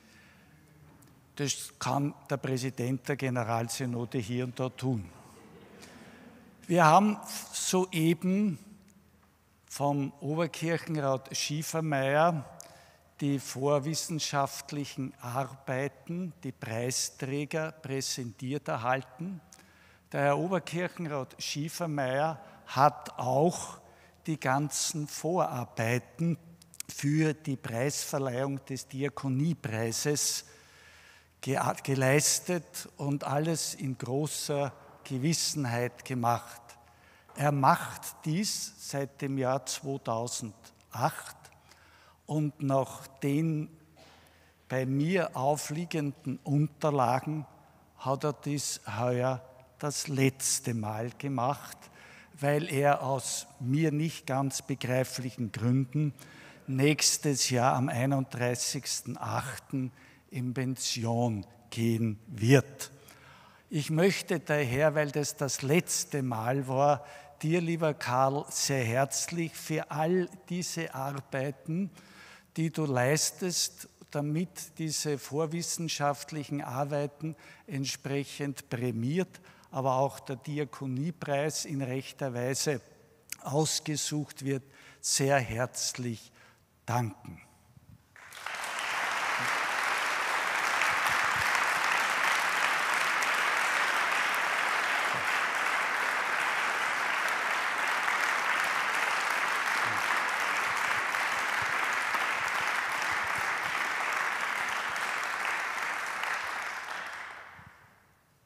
S17: Das kann der Präsident der Generalsynode hier und da tun. Wir haben soeben vom Oberkirchenrat Schiefermeier die vorwissenschaftlichen Arbeiten, die Preisträger präsentiert erhalten. Der Herr Oberkirchenrat Schiefermeier hat auch die ganzen Vorarbeiten für die Preisverleihung des Diakoniepreises ge- geleistet und alles in großer Gewissenheit gemacht. Er macht dies seit dem Jahr zweitausendacht und nach den bei mir aufliegenden Unterlagen hat er dies heuer das letzte Mal gemacht, weil er aus mir nicht ganz begreiflichen Gründen nächstes Jahr am einunddreißigsten achten in Pension gehen wird. Ich möchte daher, weil das das letzte Mal war, dir, lieber Karl, sehr herzlich für all diese Arbeiten, die du leistest, damit diese vorwissenschaftlichen Arbeiten entsprechend prämiert, aber auch der Diakoniepreis in rechter Weise ausgesucht wird, sehr herzlich danken.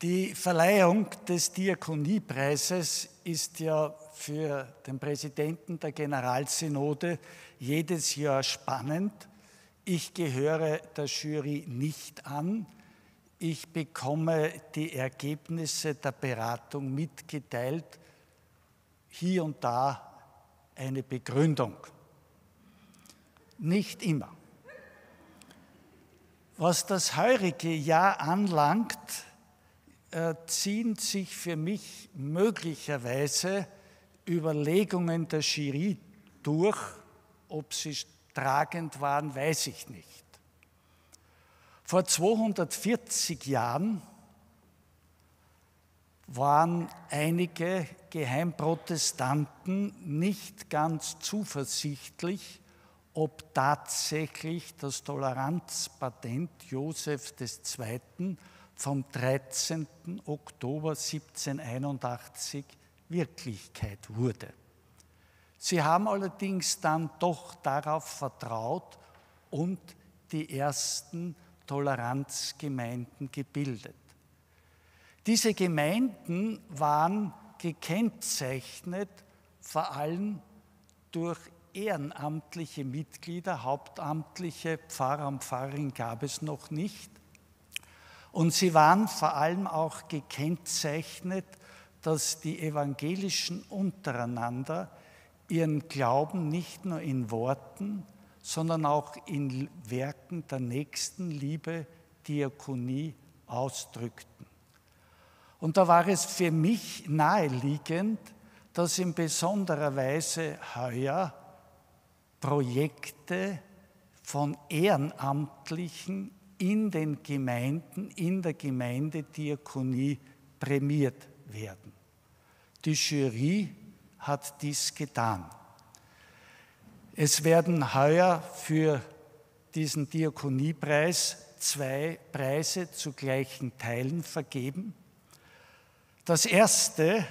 S17: Die Verleihung des Diakoniepreises ist ja für den Präsidenten der Generalsynode jedes Jahr spannend. Ich gehöre der Jury nicht an. Ich bekomme die Ergebnisse der Beratung mitgeteilt, hier und da eine Begründung. Nicht immer. Was das heurige Jahr anlangt, ziehen sich für mich möglicherweise Überlegungen der Jury durch. Ob sie tragend waren, weiß ich nicht. Vor zweihundertvierzig Jahren waren einige Geheimprotestanten nicht ganz zuversichtlich, ob tatsächlich das Toleranzpatent Joseph der Zweite vom dreizehnten Oktober siebzehnhunderteinundachtzig Wirklichkeit wurde. Sie haben allerdings dann doch darauf vertraut und die ersten Toleranzgemeinden gebildet. Diese Gemeinden waren gekennzeichnet vor allem durch ehrenamtliche Mitglieder, hauptamtliche Pfarrer und Pfarrerin gab es noch nicht. Und sie waren vor allem auch gekennzeichnet, dass die Evangelischen untereinander ihren Glauben nicht nur in Worten, sondern auch in Werken der Nächstenliebe, Diakonie ausdrückten. Und da war es für mich naheliegend, dass in besonderer Weise heuer Projekte von Ehrenamtlichen in den Gemeinden, in der Gemeindediakonie prämiert werden. Die Jury hat dies getan. Es werden heuer für diesen Diakoniepreis zwei Preise zu gleichen Teilen vergeben. Das erste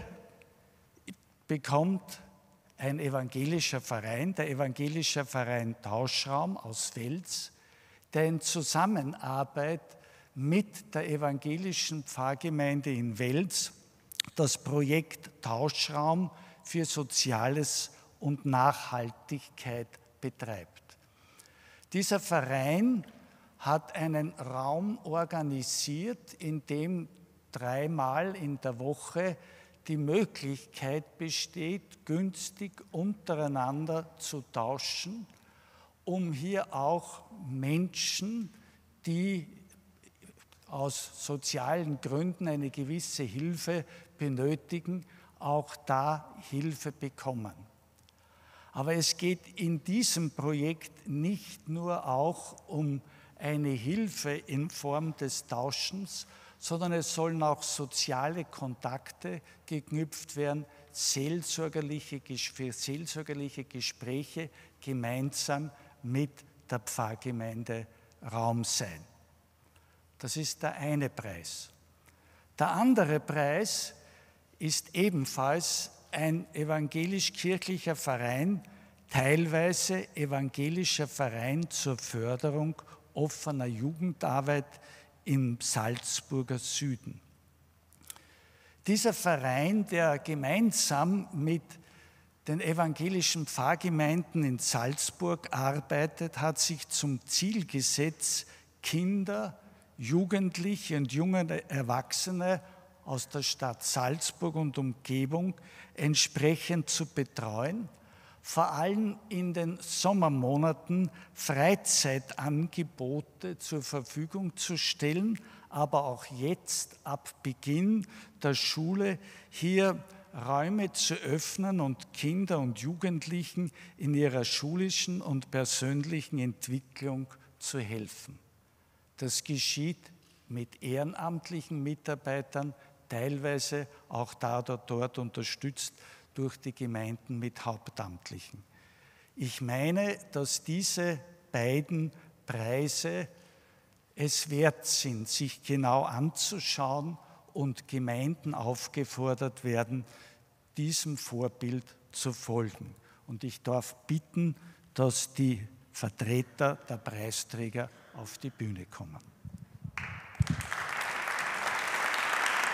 S17: bekommt ein evangelischer Verein, der Evangelische Verein Tauschraum aus Wels, der in Zusammenarbeit mit der evangelischen Pfarrgemeinde in Wels das Projekt Tauschraum für Soziales und Nachhaltigkeit betreibt. Dieser Verein hat einen Raum organisiert, in dem dreimal in der Woche die Möglichkeit besteht, günstig untereinander zu tauschen, um hier auch Menschen, die aus sozialen Gründen eine gewisse Hilfe benötigen, auch da Hilfe bekommen. Aber es geht in diesem Projekt nicht nur auch um eine Hilfe in Form des Tauschens, sondern es sollen auch soziale Kontakte geknüpft werden, seelsorgerliche, für seelsorgerliche Gespräche gemeinsam mit der Pfarrgemeinde Raum sein. Das ist der eine Preis. Der andere Preis ist ebenfalls ein evangelisch-kirchlicher Verein, teilweise evangelischer Verein zur Förderung offener Jugendarbeit im Salzburger Süden. Dieser Verein, der gemeinsam mit den evangelischen Pfarrgemeinden in Salzburg arbeitet, hat sich zum Ziel gesetzt, Kinder, Jugendliche und junge Erwachsene aus der Stadt Salzburg und Umgebung entsprechend zu betreuen, vor allem in den Sommermonaten Freizeitangebote zur Verfügung zu stellen, aber auch jetzt ab Beginn der Schule hier Räume zu öffnen und Kinder und Jugendlichen in ihrer schulischen und persönlichen Entwicklung zu helfen. Das geschieht mit ehrenamtlichen Mitarbeitern, teilweise auch da oder dort unterstützt durch die Gemeinden mit Hauptamtlichen. Ich meine, dass diese beiden Preise es wert sind, sich genau anzuschauen und Gemeinden aufgefordert werden, diesem Vorbild zu folgen. Und ich darf bitten, dass die Vertreter der Preisträger auf die Bühne kommen.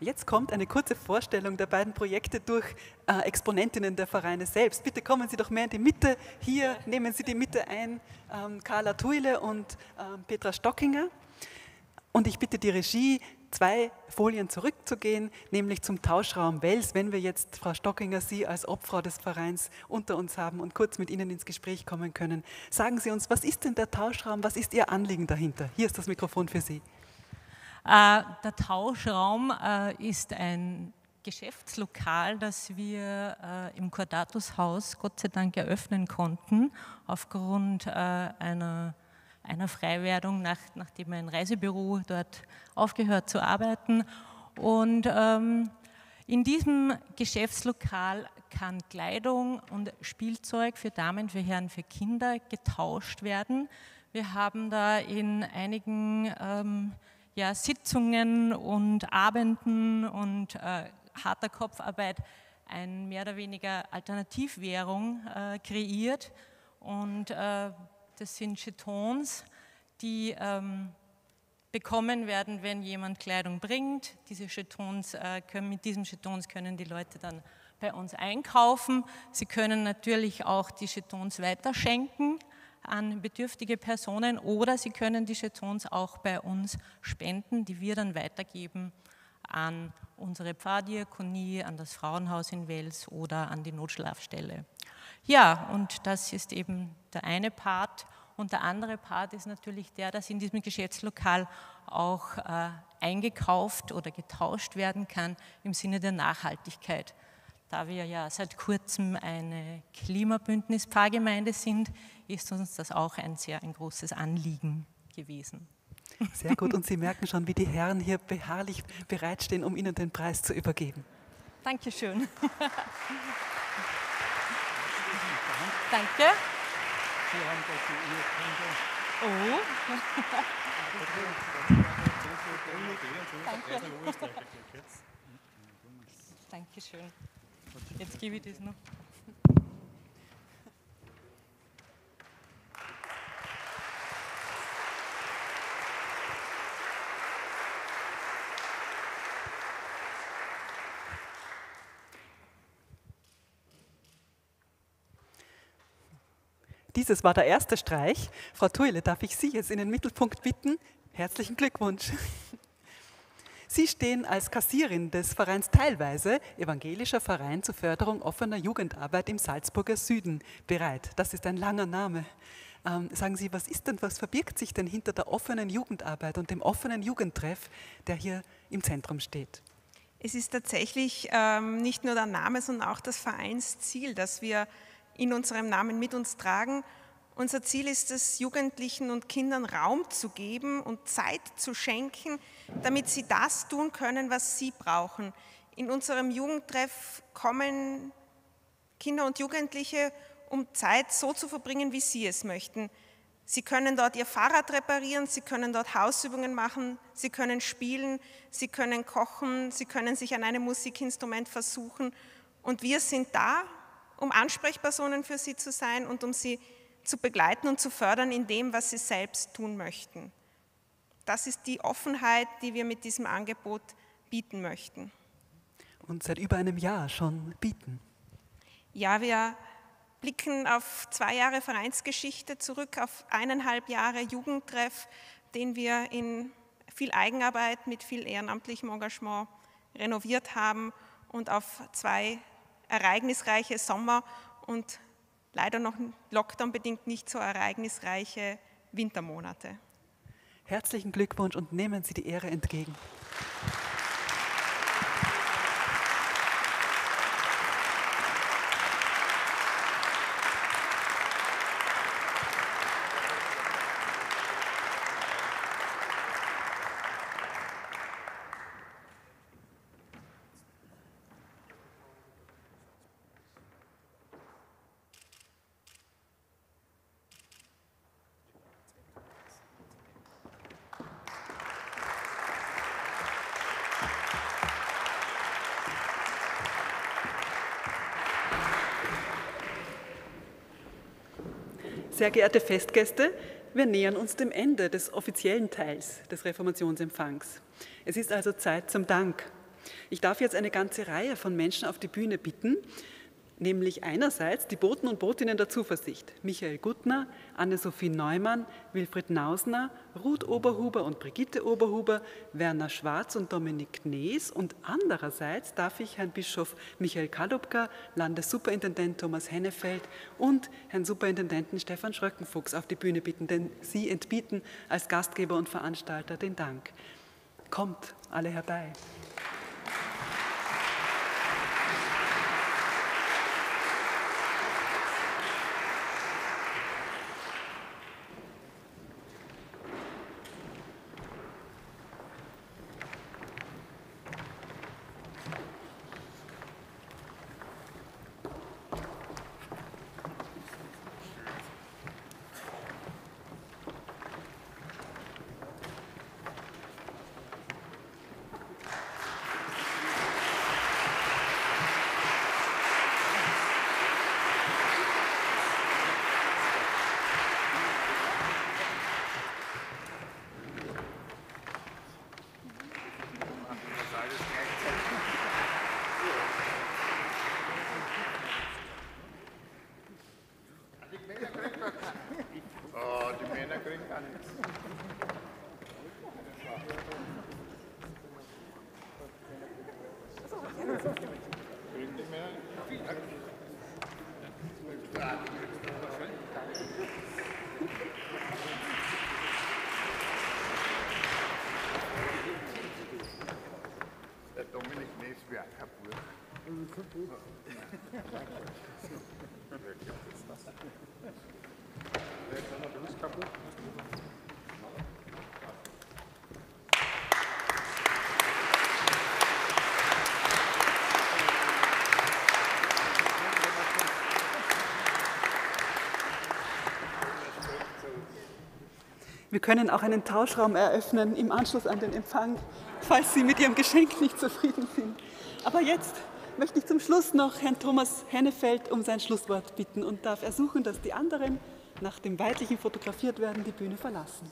S1: jetzt kommt eine kurze Vorstellung der beiden Projekte durch äh, Exponentinnen der Vereine selbst. Bitte kommen Sie doch mehr in die Mitte. Hier nehmen Sie die Mitte ein, ähm, Carla Thuile und ähm, Petra Stockinger. Und ich bitte die Regie, zwei Folien zurückzugehen, nämlich zum Tauschraum Wels, wenn wir jetzt, Frau Stockinger, Sie als Obfrau des Vereins unter uns haben und kurz mit Ihnen ins Gespräch kommen können. Sagen Sie uns, was ist denn der Tauschraum, was ist Ihr Anliegen dahinter? Hier ist das Mikrofon für Sie.
S18: Äh, der Tauschraum äh, ist ein Geschäftslokal, das wir äh, im Cordatus-Haus Gott sei Dank eröffnen konnten, aufgrund äh, einer einer Freiwerdung, nach, nachdem ein Reisebüro dort aufgehört zu arbeiten. Und ähm, in diesem Geschäftslokal kann Kleidung und Spielzeug für Damen, für Herren, für Kinder getauscht werden. Wir haben da in einigen ähm, ja, Sitzungen und Abenden und äh, harter Kopfarbeit eine mehr oder weniger Alternativwährung äh, kreiert. Und äh, das sind Jetons, die ähm, bekommen werden, wenn jemand Kleidung bringt. Diese Jetons, äh, können, mit diesen Jetons können die Leute dann bei uns einkaufen. Sie können natürlich auch die Jetons weiterschenken an bedürftige Personen oder sie können die Jetons auch bei uns spenden, die wir dann weitergeben an unsere Pfarrdiakonie, an das Frauenhaus in Wels oder an die Notschlafstelle. Ja, und das ist eben der eine Part. Und der andere Part ist natürlich der, dass in diesem Geschäftslokal auch äh, eingekauft oder getauscht werden kann im Sinne der Nachhaltigkeit. Da wir ja seit kurzem eine Klimabündnis-Pfarrgemeinde sind, ist uns das auch ein sehr ein großes Anliegen gewesen.
S1: Sehr gut, und Sie merken schon, wie die Herren hier beharrlich bereitstehen, um Ihnen den Preis zu übergeben.
S18: Dankeschön. Danke.
S3: Sie haben das die
S18: Oh.
S3: Danke.
S18: Dankeschön. Jetzt gebe ich das noch.
S1: Dieses war der erste Streich. Frau Thuile, darf ich Sie jetzt in den Mittelpunkt bitten? Herzlichen Glückwunsch. Sie stehen als Kassierin des Vereins Teilweise, Evangelischer Verein zur Förderung offener Jugendarbeit im Salzburger Süden, bereit. Das ist ein langer Name. Ähm, sagen Sie, was ist denn, was verbirgt sich denn hinter der offenen Jugendarbeit und dem offenen Jugendtreff, der hier im Zentrum steht?
S19: Es ist tatsächlich ähm, nicht nur der Name, sondern auch das Vereinsziel, das wir in unserem Namen mit uns tragen. Unser Ziel ist es, Jugendlichen und Kindern Raum zu geben und Zeit zu schenken, damit sie das tun können, was sie brauchen. In unserem Jugendtreff kommen Kinder und Jugendliche, um Zeit so zu verbringen, wie sie es möchten. Sie können dort ihr Fahrrad reparieren, sie können dort Hausübungen machen, sie können spielen, sie können kochen, sie können sich an einem Musikinstrument versuchen. Und wir sind da, um Ansprechpersonen für sie zu sein und um sie zu begleiten und zu fördern in dem, was sie selbst tun möchten. Das ist die Offenheit, die wir mit diesem Angebot bieten möchten.
S1: Und seit über einem Jahr schon bieten.
S19: Ja, wir blicken auf zwei Jahre Vereinsgeschichte zurück, auf eineinhalb Jahre Jugendtreff, den wir in viel Eigenarbeit, mit viel ehrenamtlichem Engagement renoviert haben und auf zwei ereignisreiche Sommer und leider noch Lockdown-bedingt nicht so ereignisreiche Wintermonate.
S1: Herzlichen Glückwunsch und nehmen Sie die Ehre entgegen. Sehr geehrte Festgäste, wir nähern uns dem Ende des offiziellen Teils des Reformationsempfangs. Es ist also Zeit zum Dank. Ich darf jetzt eine ganze Reihe von Menschen auf die Bühne bitten, nämlich einerseits die Boten und Botinnen der Zuversicht, Michael Guttner, Anne-Sophie Neumann, Wilfried Nausner, Ruth Oberhuber und Brigitte Oberhuber, Werner Schwarz und Dominik Knees, und andererseits darf ich Herrn Bischof Michael Kadubka, Landessuperintendent Thomas Hennefeld und Herrn Superintendenten Stefan Schröckenfuchs auf die Bühne bitten, denn sie entbieten als Gastgeber und Veranstalter den Dank. Kommt alle herbei.
S2: Oh, die Männer kriegen gar nichts. Kriegen die Männer? Der Dominik Knees wäre kaputt.
S1: Wir können auch einen Tauschraum eröffnen im Anschluss an den Empfang, falls Sie mit Ihrem Geschenk nicht zufrieden sind. Aber jetzt möchte ich zum Schluss noch Herrn Thomas Hennefeld um sein Schlusswort bitten und darf ersuchen, dass die anderen nach dem Weidlichen fotografiert werden, die Bühne verlassen.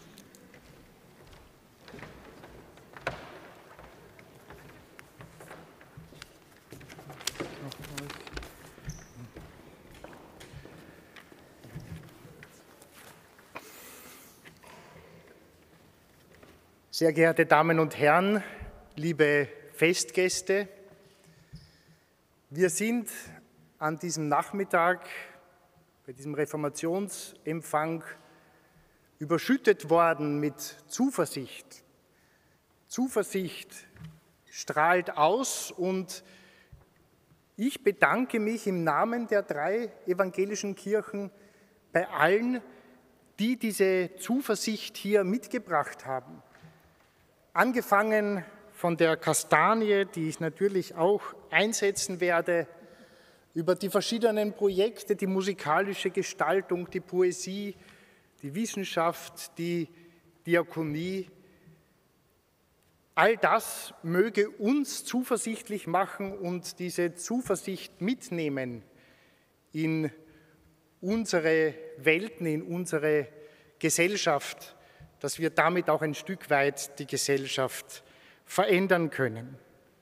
S20: Sehr geehrte Damen und Herren, liebe Festgäste, wir sind an diesem Nachmittag bei diesem Reformationsempfang überschüttet worden mit Zuversicht. Zuversicht strahlt aus und ich bedanke mich im Namen der drei evangelischen Kirchen bei allen, die diese Zuversicht hier mitgebracht haben. Angefangen von der Kastanie, die ich natürlich auch einsetzen werde, über die verschiedenen Projekte, die musikalische Gestaltung, die Poesie, die Wissenschaft, die Diakonie. All das möge uns zuversichtlich machen und diese Zuversicht mitnehmen in unsere Welten, in unsere Gesellschaft, dass wir damit auch ein Stück weit die Gesellschaft verändern können.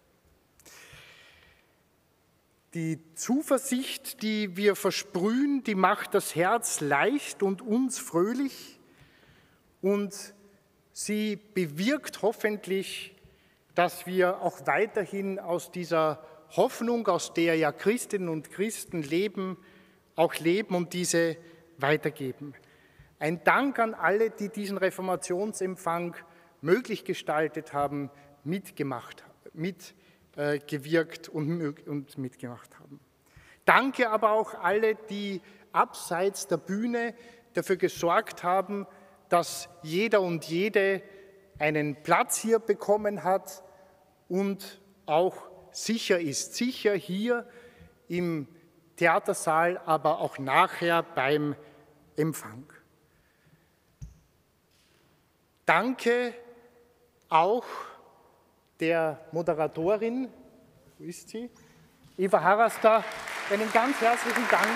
S20: Die Zuversicht, die wir versprühen, die macht das Herz leicht und uns fröhlich und sie bewirkt hoffentlich, dass wir auch weiterhin aus dieser Hoffnung, aus der ja Christinnen und Christen leben, auch leben und diese weitergeben. Ein Dank an alle, die diesen Reformationsempfang möglich gestaltet haben, mitgemacht, mitgewirkt und, und mitgemacht haben. Danke aber auch alle, die abseits der Bühne dafür gesorgt haben, dass jeder und jede einen Platz hier bekommen hat und auch sicher ist. Sicher hier im Theatersaal, aber auch nachher beim Empfang. Danke auch der Moderatorin, wo ist sie? Eva Harraster, einen ganz herzlichen Dank.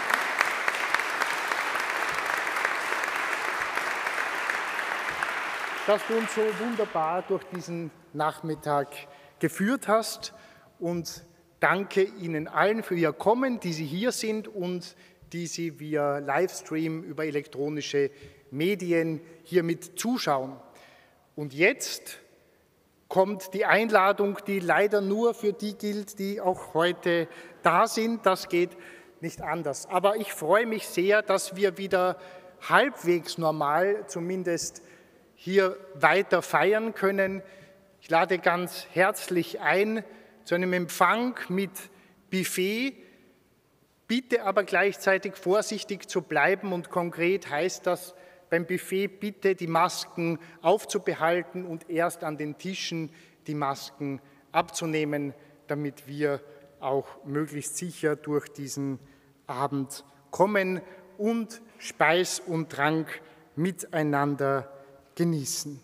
S20: Dass du uns so wunderbar durch diesen Nachmittag geführt hast. Und danke Ihnen allen für Ihr Kommen, die Sie hier sind und die Sie via Livestream über elektronische Medien hier mit zuschauen. Und jetzt kommt die Einladung, die leider nur für die gilt, die auch heute da sind. Das geht nicht anders. Aber ich freue mich sehr, dass wir wieder halbwegs normal zumindest hier weiter feiern können. Ich lade ganz herzlich ein zu einem Empfang mit Buffet, bitte aber gleichzeitig vorsichtig zu bleiben und konkret heißt das beim Buffet bitte die Masken aufzubehalten und erst an den Tischen die Masken abzunehmen, damit wir auch möglichst sicher durch diesen Abend kommen und Speis und Trank miteinander genießen.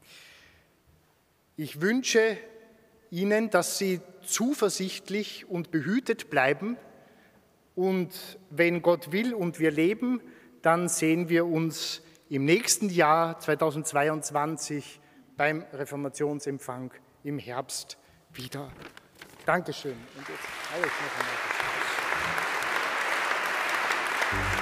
S20: Ich wünsche Ihnen, dass Sie zuversichtlich und behütet bleiben und wenn Gott will und wir leben, dann sehen wir uns im nächsten Jahr zweitausendzweiundzwanzig beim Reformationsempfang im Herbst wieder. Dankeschön. Und jetzt alles noch einmal.